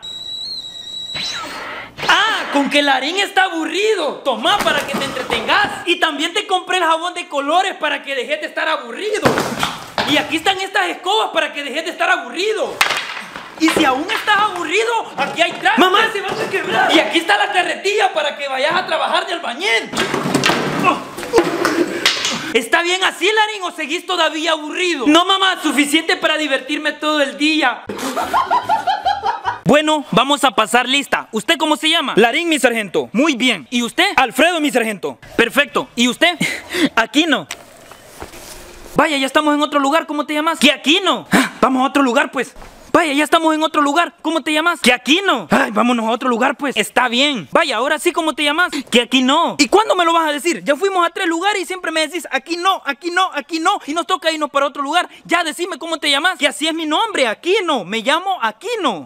¡Ah! Con que Larín está aburrido. Toma para que te entretengas. Y también te compré el jabón de colores para que dejes de estar aburrido. Y aquí están estas escobas para que dejes de estar aburrido. Y si aún estás aburrido, aquí hay trastes. ¡Mamá, se van a quebrar! Y aquí está la carretilla para que vayas a trabajar de albañil. ¿Está bien así, Larín, o seguís todavía aburrido? No, mamá, suficiente para divertirme todo el día. Bueno, vamos a pasar lista. ¿Usted cómo se llama? Larín, mi sargento. Muy bien. ¿Y usted? Alfredo, mi sargento. Perfecto. ¿Y usted? Aquino. Vaya, ya estamos en otro lugar. ¿Cómo te llamas? Que Aquino. Vamos a otro lugar, pues. Vaya, ya estamos en otro lugar. ¿Cómo te llamas? Que Aquino. Ay, vámonos a otro lugar, pues. Está bien. Vaya, ahora sí, ¿cómo te llamas? Que aquí no. ¿Y cuándo me lo vas a decir? Ya fuimos a 3 lugares y siempre me decís aquí no, aquí no, aquí no. Y nos toca irnos para otro lugar. Ya, decime cómo te llamas. Que así es mi nombre, Aquino. Me llamo Aquino.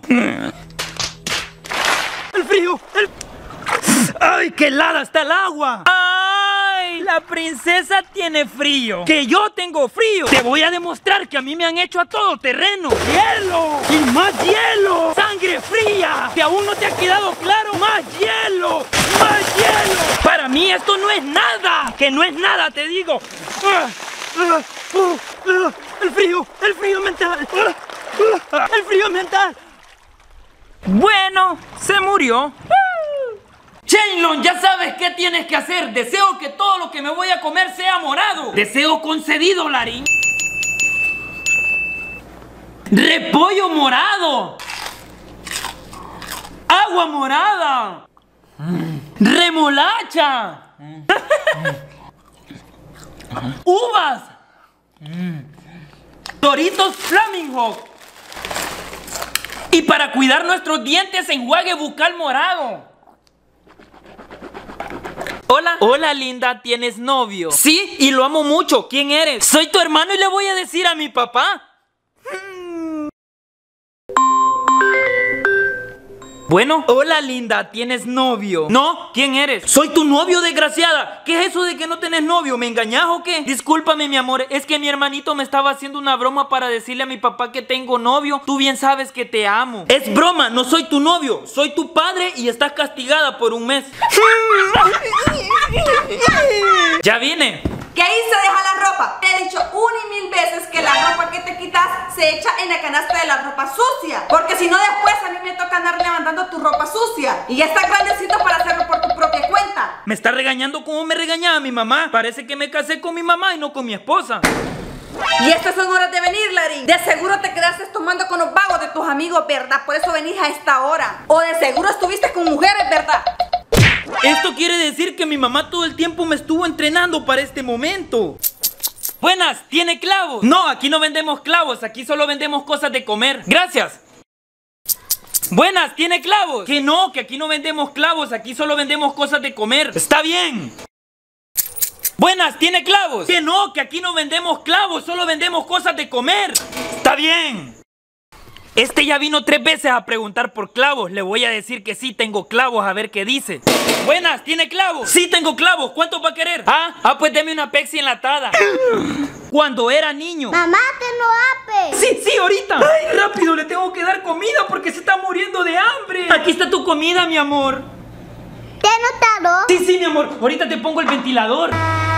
El frío. ¡Ay, qué helada está el agua! ¡Ay! La princesa tiene frío. ¡Que yo tengo frío! Te voy a demostrar que a mí me han hecho a todo terreno. ¡Hielo! ¡Y más hielo! ¡Sangre fría! ¿Que aún no te ha quedado claro? ¡Más hielo! ¡Más hielo! Para mí esto no es nada. Que no es nada, te digo. El frío mental. El frío mental. Bueno, se murió. Shenlong, ya sabes qué tienes que hacer. Deseo que todo lo que me voy a comer sea morado. Deseo concedido, Larín. Repollo morado. Agua morada. Remolacha. Uvas. Doritos Flamingo. Y para cuidar nuestros dientes, enjuague bucal morado. Hola. Hola, linda, ¿tienes novio? Sí, y lo amo mucho. ¿Quién eres? Soy tu hermano y le voy a decir a mi papá. Bueno, hola, linda, ¿tienes novio? No, ¿quién eres? Soy tu novio, desgraciada. ¿Qué es eso de que no tenés novio? ¿Me engañás o qué? Discúlpame, mi amor, es que mi hermanito me estaba haciendo una broma para decirle a mi papá que tengo novio. Tú bien sabes que te amo. Es broma, no soy tu novio, soy tu padre y estás castigada por un mes. Ya vine. ¿Qué hice? Deja la ropa. Te he dicho 1 y 1000 veces que la ropa que te quitas se echa en la canasta de la ropa sucia. Porque si no, después a mí me toca andar levantando tu ropa sucia. Y ya estás grandecito para hacerlo por tu propia cuenta. ¿Me está regañando como me regañaba mi mamá? Parece que me casé con mi mamá y no con mi esposa. Y estas son horas de venir, Larín. De seguro te quedaste tomando con los vagos de tus amigos, ¿verdad? Por eso venís a esta hora. O de seguro estuviste con mujeres, ¿verdad? Esto quiere decir que mi mamá todo el tiempo me estuvo entrenando para este momento. Buenas, ¿tiene clavos? No, aquí no vendemos clavos, aquí solo vendemos cosas de comer. Gracias. Buenas, ¿tiene clavos? Que no, que aquí no vendemos clavos, aquí solo vendemos cosas de comer. Está bien. Buenas, ¿tiene clavos? Que no, que aquí no vendemos clavos, solo vendemos cosas de comer. Está bien. Este ya vino 3 veces a preguntar por clavos. Le voy a decir que sí tengo clavos, a ver qué dice. Buenas, ¿tiene clavos? Sí tengo clavos, ¿cuántos va a querer? Pues deme una Pepsi enlatada. Cuando era niño. Mamá, te lo apes. Sí, ahorita. Ay, rápido, le tengo que dar comida porque se está muriendo de hambre. Aquí está tu comida, mi amor. ¿Te he notado? Sí, mi amor, ahorita te pongo el ventilador.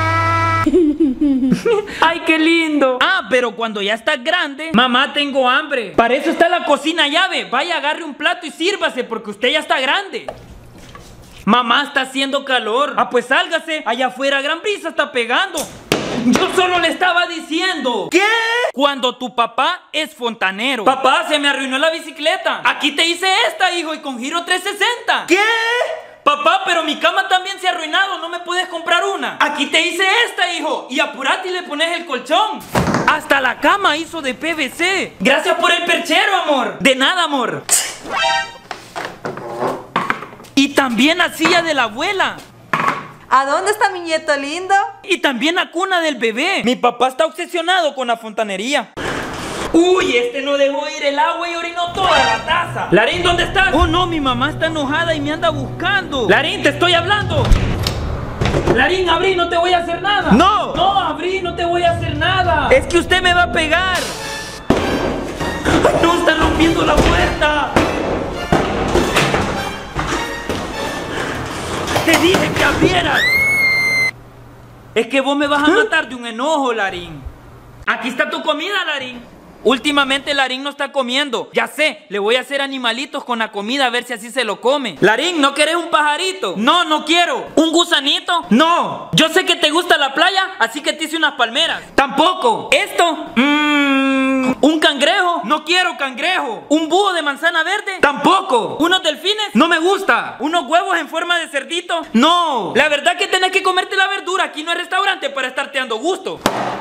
¡Ay, qué lindo! Pero cuando ya estás grande, mamá, tengo hambre. Para eso está la cocina llave. Vaya, agarre un plato y sírvase porque usted ya está grande. Mamá, está haciendo calor. Pues sálgase. Allá afuera gran brisa está pegando. Yo solo le estaba diciendo. ¿Qué? Cuando tu papá es fontanero. Papá, se me arruinó la bicicleta. Aquí te hice esta, hijo, y con giro 360. ¿Qué? Papá, pero mi cama también se ha arruinado, ¿no me puedes comprar una? Aquí te hice esta, hijo, y apurate y le pones el colchón. Hasta la cama hizo de PVC. Gracias por el perchero, amor. De nada, amor. Y también la silla de la abuela. ¿A dónde está mi nieto lindo? Y también la cuna del bebé. Mi papá está obsesionado con la fontanería. Uy, este no dejó ir el agua y orinó toda la taza. Larín, ¿dónde estás? Oh no, mi mamá está enojada y me anda buscando. Larín, te estoy hablando. Larín, abrí, no te voy a hacer nada. No. No, abrí, no te voy a hacer nada. Es que usted me va a pegar. Ay, no, está rompiendo la puerta. Te dije que abrieras. Es que vos me vas a matar de un enojo, Larín. Aquí está tu comida, Larín. Últimamente Larín no está comiendo. Ya sé, le voy a hacer animalitos con la comida a ver si así se lo come. Larín, ¿no querés un pajarito? No, no quiero. ¿Un gusanito? No. Yo sé que te gusta la playa, así que te hice unas palmeras. Tampoco. ¿Esto? ¿Un cangrejo? No quiero cangrejo. ¿Un búho de manzana verde? Tampoco. ¿Unos delfines? No me gusta. ¿Unos huevos en forma de cerdito? No. La verdad que tenés que comerte la verdura. Aquí no hay restaurante para estarte dando gusto.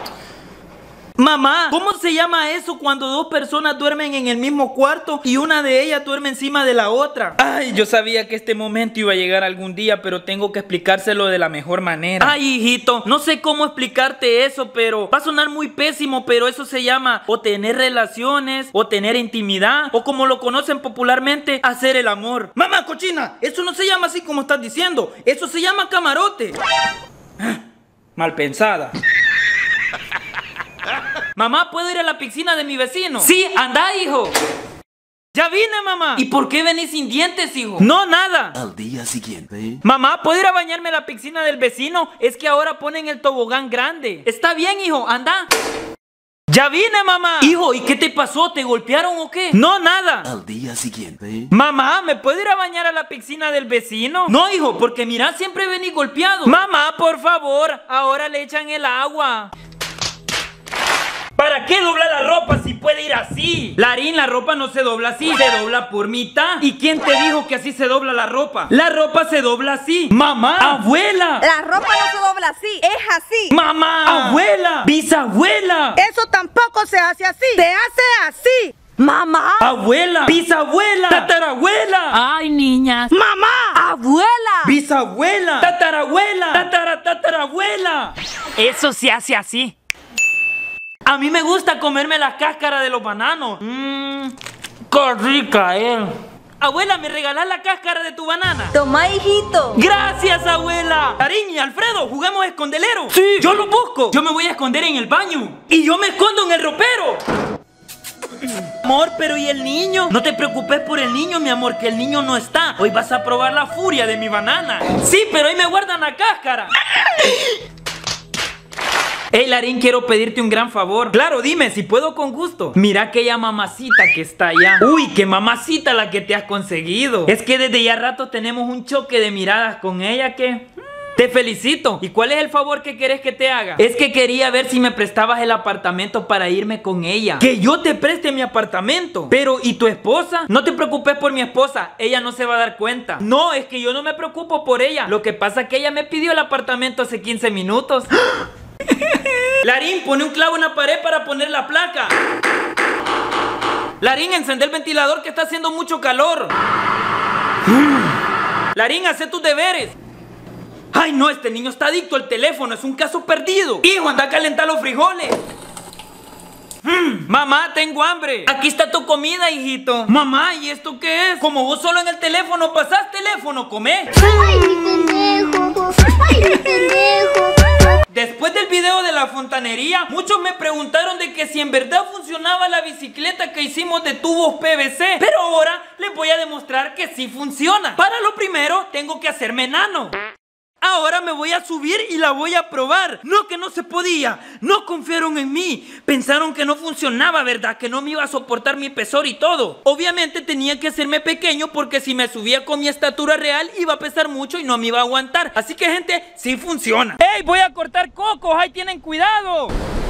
Mamá, ¿cómo se llama eso cuando dos personas duermen en el mismo cuarto y una de ellas duerme encima de la otra? Ay, yo sabía que este momento iba a llegar algún día, pero tengo que explicárselo de la mejor manera. Ay, hijito, no sé cómo explicarte eso, pero va a sonar muy pésimo, pero eso se llama o tener relaciones, o tener intimidad, o como lo conocen popularmente, hacer el amor. Mamá, cochina, eso no se llama así como estás diciendo, eso se llama camarote. Mal pensada. Mamá, ¿puedo ir a la piscina de mi vecino? Sí, anda, hijo. Ya vine, mamá. ¿Y por qué venís sin dientes, hijo? No, nada. Al día siguiente. Mamá, ¿puedo ir a bañarme a la piscina del vecino? Es que ahora ponen el tobogán grande. Está bien, hijo, anda. Ya vine, mamá. Hijo, ¿y qué te pasó? ¿Te golpearon o qué? No, nada. Al día siguiente. Mamá, ¿me puedo ir a bañar a la piscina del vecino? No, hijo, porque mira, siempre venís golpeado. Mamá, por favor, ahora le echan el agua. ¿Para qué dobla la ropa si puede ir así? Larín, la ropa no se dobla así, se dobla por mitad. ¿Y quién te dijo que así se dobla la ropa? La ropa se dobla así. ¡Mamá! ¡Abuela! La ropa no se dobla así, es así. ¡Mamá! ¡Abuela! ¡Bisabuela! Eso tampoco se hace así, se hace así. Mamá. ¡Abuela! ¡Bisabuela! ¡Tatarabuela! ¡Ay, niñas! Mamá. Abuela. ¡Bisabuela! ¡Tatarabuela! ¡Tatarabuela! Eso se hace así. A mí me gusta comerme la cáscara de los bananos. ¡Qué rica, Abuela, ¿me regalás la cáscara de tu banana? Toma, hijito. ¡Gracias, abuela! Larín y Alfredo, juguemos escondelero. Sí. Yo lo busco. Yo me voy a esconder en el baño. Y yo me escondo en el ropero. Amor, pero ¿y el niño? No te preocupes por el niño, mi amor, que el niño no está. Hoy vas a probar la furia de mi banana. Sí, pero hoy me guardan la cáscara. Hey, Larín, quiero pedirte un gran favor. Claro, dime, si puedo con gusto. Mira aquella mamacita que está allá. Uy, qué mamacita la que te has conseguido. Es que desde ya rato tenemos un choque de miradas con ella que... Te felicito. ¿Y cuál es el favor que querés que te haga? Es que quería ver si me prestabas el apartamento para irme con ella. Que yo te preste mi apartamento. Pero, ¿y tu esposa? No te preocupes por mi esposa, ella no se va a dar cuenta. No, es que yo no me preocupo por ella. Lo que pasa es que ella me pidió el apartamento hace 15 minutos. Larín, pone un clavo en la pared para poner la placa. Larín, encende el ventilador que está haciendo mucho calor. Larín, haz tus deberes. Ay, no, este niño está adicto al teléfono, es un caso perdido. Hijo, anda a calentar los frijoles. Mamá, tengo hambre. Aquí está tu comida, hijito. Mamá, ¿y esto qué es? Como vos solo en el teléfono pasás teléfono, comé. Ay, mi pendejo. Ay, mi pendejo. Después del video de la fontanería, muchos me preguntaron de que si en verdad funcionaba la bicicleta que hicimos de tubos PVC. Pero ahora les voy a demostrar que sí funciona. Para lo primero, tengo que hacerme enano. Ahora me voy a subir y la voy a probar. No, que no se podía. No confiaron en mí. Pensaron que no funcionaba, ¿verdad? Que no me iba a soportar mi pesor y todo. Obviamente tenía que hacerme pequeño porque si me subía con mi estatura real iba a pesar mucho y no me iba a aguantar. Así que, gente, sí funciona. ¡Ey! Voy a cortar cocos. ¡Ahí tienen cuidado!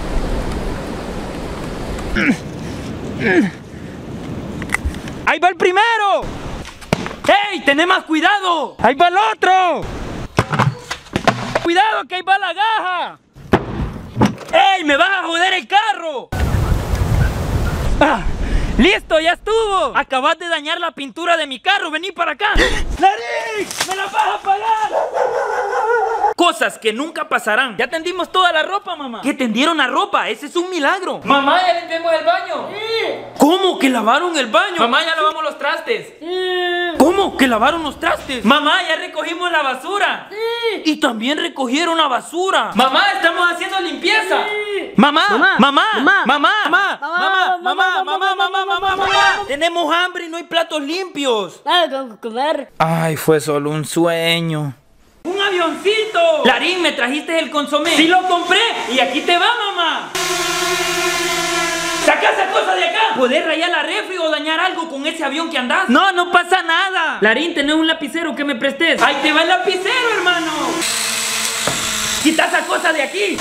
¡Ahí va el primero! ¡Ey! ¡Tené más cuidado! ¡Ahí va el otro! ¡Cuidado que ahí va la gaja! ¡Ey! ¡Me vas a joder el carro! ¡Ah! ¡Listo! ¡Ya estuvo! Acabas de dañar la pintura de mi carro. ¡Vení para acá! ¡Larín! ¡Me la vas a pagar! Cosas que nunca pasarán. Ya tendimos toda la ropa, mamá. ¿Qué tendieron la ropa? Ese es un milagro. Mamá, ya limpiamos el baño. Sí. ¿Cómo que lavaron el baño? Mamá, ya lavamos los trastes. Sí. ¿Cómo que lavaron los trastes? Mamá, ya recogimos la basura. Sí. Y también recogieron la basura. Mamá, estamos haciendo limpieza. Sí. Mamá, mamá, mamá, mamá, mamá, mamá, mamá, mamá, mamá, mamá, mamá. Tenemos hambre y no hay platos limpios. Tengo que comer. Ay, fue solo un sueño. ¡Un avioncito! Larín, ¿me trajiste el consomé? ¡Sí lo compré! ¡Y aquí te va, mamá! ¡Saca esa cosa de acá! ¿Podés rayar la refri o dañar algo con ese avión que andás? No, no pasa nada. Larín, ¿tenés un lapicero que me prestes? ¡Ahí te va el lapicero, hermano! ¡Quita esa cosa de aquí!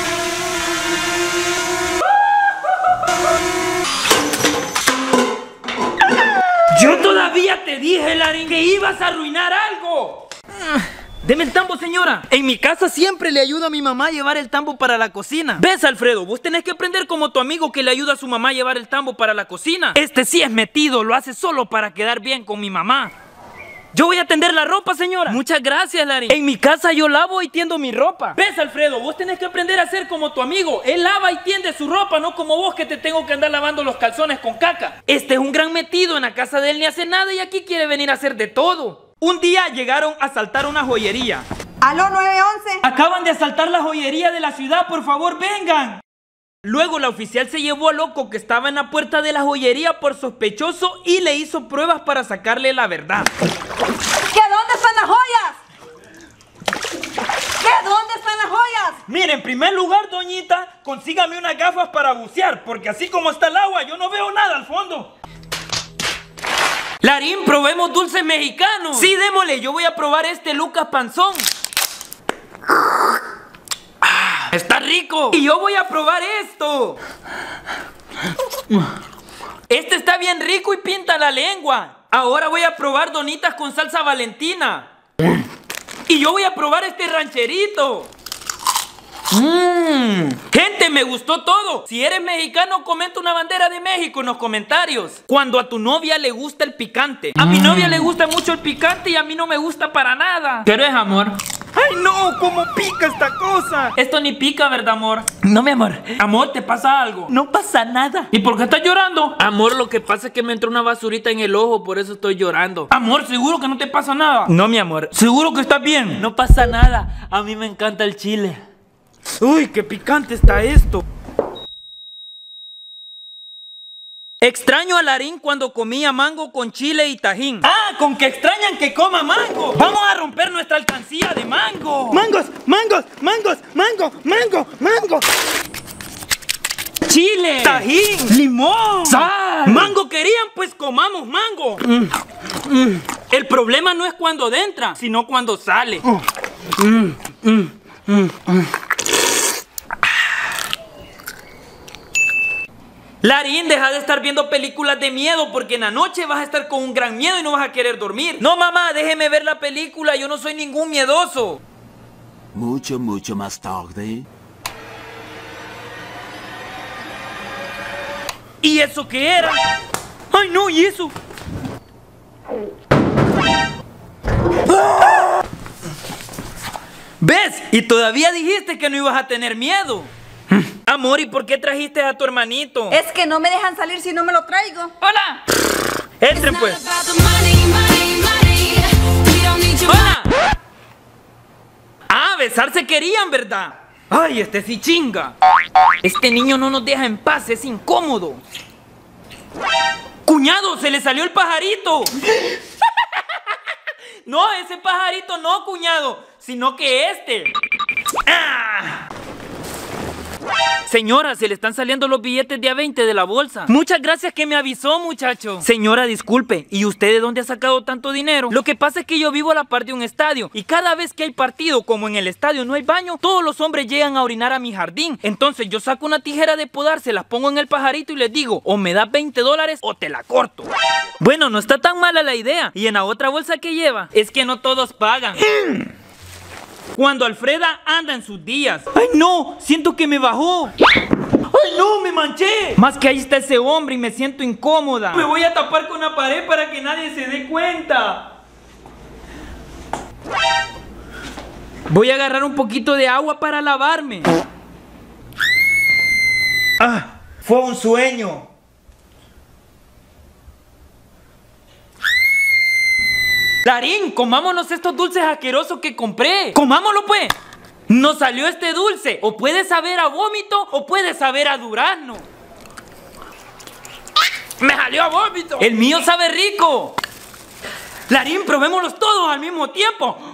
Yo todavía te dije, Larín, que ibas a arruinar algo. Deme el tambo, señora. En mi casa siempre le ayudo a mi mamá a llevar el tambo para la cocina. ¿Ves, Alfredo? Vos tenés que aprender como tu amigo que le ayuda a su mamá a llevar el tambo para la cocina. Este sí es metido, lo hace solo para quedar bien con mi mamá. Yo voy a tender la ropa, señora. Muchas gracias, Larín. En mi casa yo lavo y tiendo mi ropa. ¿Ves, Alfredo? Vos tenés que aprender a ser como tu amigo. Él lava y tiende su ropa, no como vos que te tengo que andar lavando los calzones con caca. Este es un gran metido, en la casa de él ni hace nada y aquí quiere venir a hacer de todo. Un día llegaron a asaltar una joyería. ¿Aló, 911? Acaban de asaltar la joyería de la ciudad, por favor, vengan. Luego la oficial se llevó al loco que estaba en la puerta de la joyería por sospechoso y le hizo pruebas para sacarle la verdad. ¿Qué? ¿Dónde están las joyas? ¿Qué? ¿Dónde están las joyas? Mire, en primer lugar, doñita, consígame unas gafas para bucear, porque así como está el agua, yo no veo nada al fondo. Larín, probemos dulces mexicanos. Sí, démosle, yo voy a probar este Lucas Panzón. ¡Está rico! Y yo voy a probar esto. Este está bien rico y pinta la lengua. Ahora voy a probar donitas con salsa Valentina. Y yo voy a probar este rancherito. Gente, me gustó todo. Si eres mexicano, comenta una bandera de México en los comentarios. Cuando a tu novia le gusta el picante. A mi novia le gusta mucho el picante y a mí no me gusta para nada. Pero es amor. ¡Ay, no! ¿Cómo pica esta cosa? Esto ni pica, ¿verdad, amor? No, mi amor. Amor, ¿te pasa algo? No pasa nada. ¿Y por qué estás llorando? Amor, lo que pasa es que me entró una basurita en el ojo, por eso estoy llorando. Amor, ¿seguro que no te pasa nada? No, mi amor. ¿Seguro que estás bien? No pasa nada. A mí me encanta el chile. Uy, qué picante está esto. Extraño a Larín cuando comía mango con chile y tajín. ¡Ah! ¡Con que extrañan que coma mango! ¡Vamos a romper nuestra alcancía de mango! ¡Mangos! ¡Mangos! ¡Mangos! ¡Mango! ¡Mango! ¡Mango! ¡Chile! ¡Tajín! ¡Limón! ¡Sal! ¡Mango querían! Pues comamos mango. El problema no es cuando entra, sino cuando sale. Larín, deja de estar viendo películas de miedo porque en la noche vas a estar con un gran miedo y no vas a querer dormir. No, mamá, déjeme ver la película, yo no soy ningún miedoso. Mucho más tarde. ¿Y eso qué era? ¡Ay, no! ¿Y eso? ¿Ves? Y todavía dijiste que no ibas a tener miedo. Amor, ¿y por qué trajiste a tu hermanito? Es que no me dejan salir si no me lo traigo. ¡Hola! Entren pues. ¡Hola! Ah, besarse querían, ¿verdad? Ay, este sí chinga. Este niño no nos deja en paz, es incómodo. ¡Cuñado, se le salió el pajarito! No, ese pajarito no, cuñado. sino que este. ¡Ah! Señora, se le están saliendo los billetes de A20 de la bolsa. Muchas gracias que me avisó, muchacho. Señora, disculpe, ¿y usted de dónde ha sacado tanto dinero? Lo que pasa es que yo vivo a la par de un estadio y cada vez que hay partido, como en el estadio no hay baño, todos los hombres llegan a orinar a mi jardín. Entonces yo saco una tijera de podar, se las pongo en el pajarito y les digo, o me das $20 o te la corto. Bueno, no está tan mala la idea. Y en la otra bolsa que lleva, es que no todos pagan. Cuando Alfreda anda en sus días. ¡Ay no! Siento que me bajó. ¡Ay no! ¡Me manché! Más que ahí está ese hombre y me siento incómoda. Me voy a tapar con la pared para que nadie se dé cuenta. Voy a agarrar un poquito de agua para lavarme. ¡Ah! Fue un sueño. Larín, comámonos estos dulces asquerosos que compré. ¡Comámoslo pues! Nos salió este dulce. O puede saber a vómito o puede saber a durazno. ¡Me salió a vómito! ¡El mío sabe rico! Larín, probémoslos todos al mismo tiempo.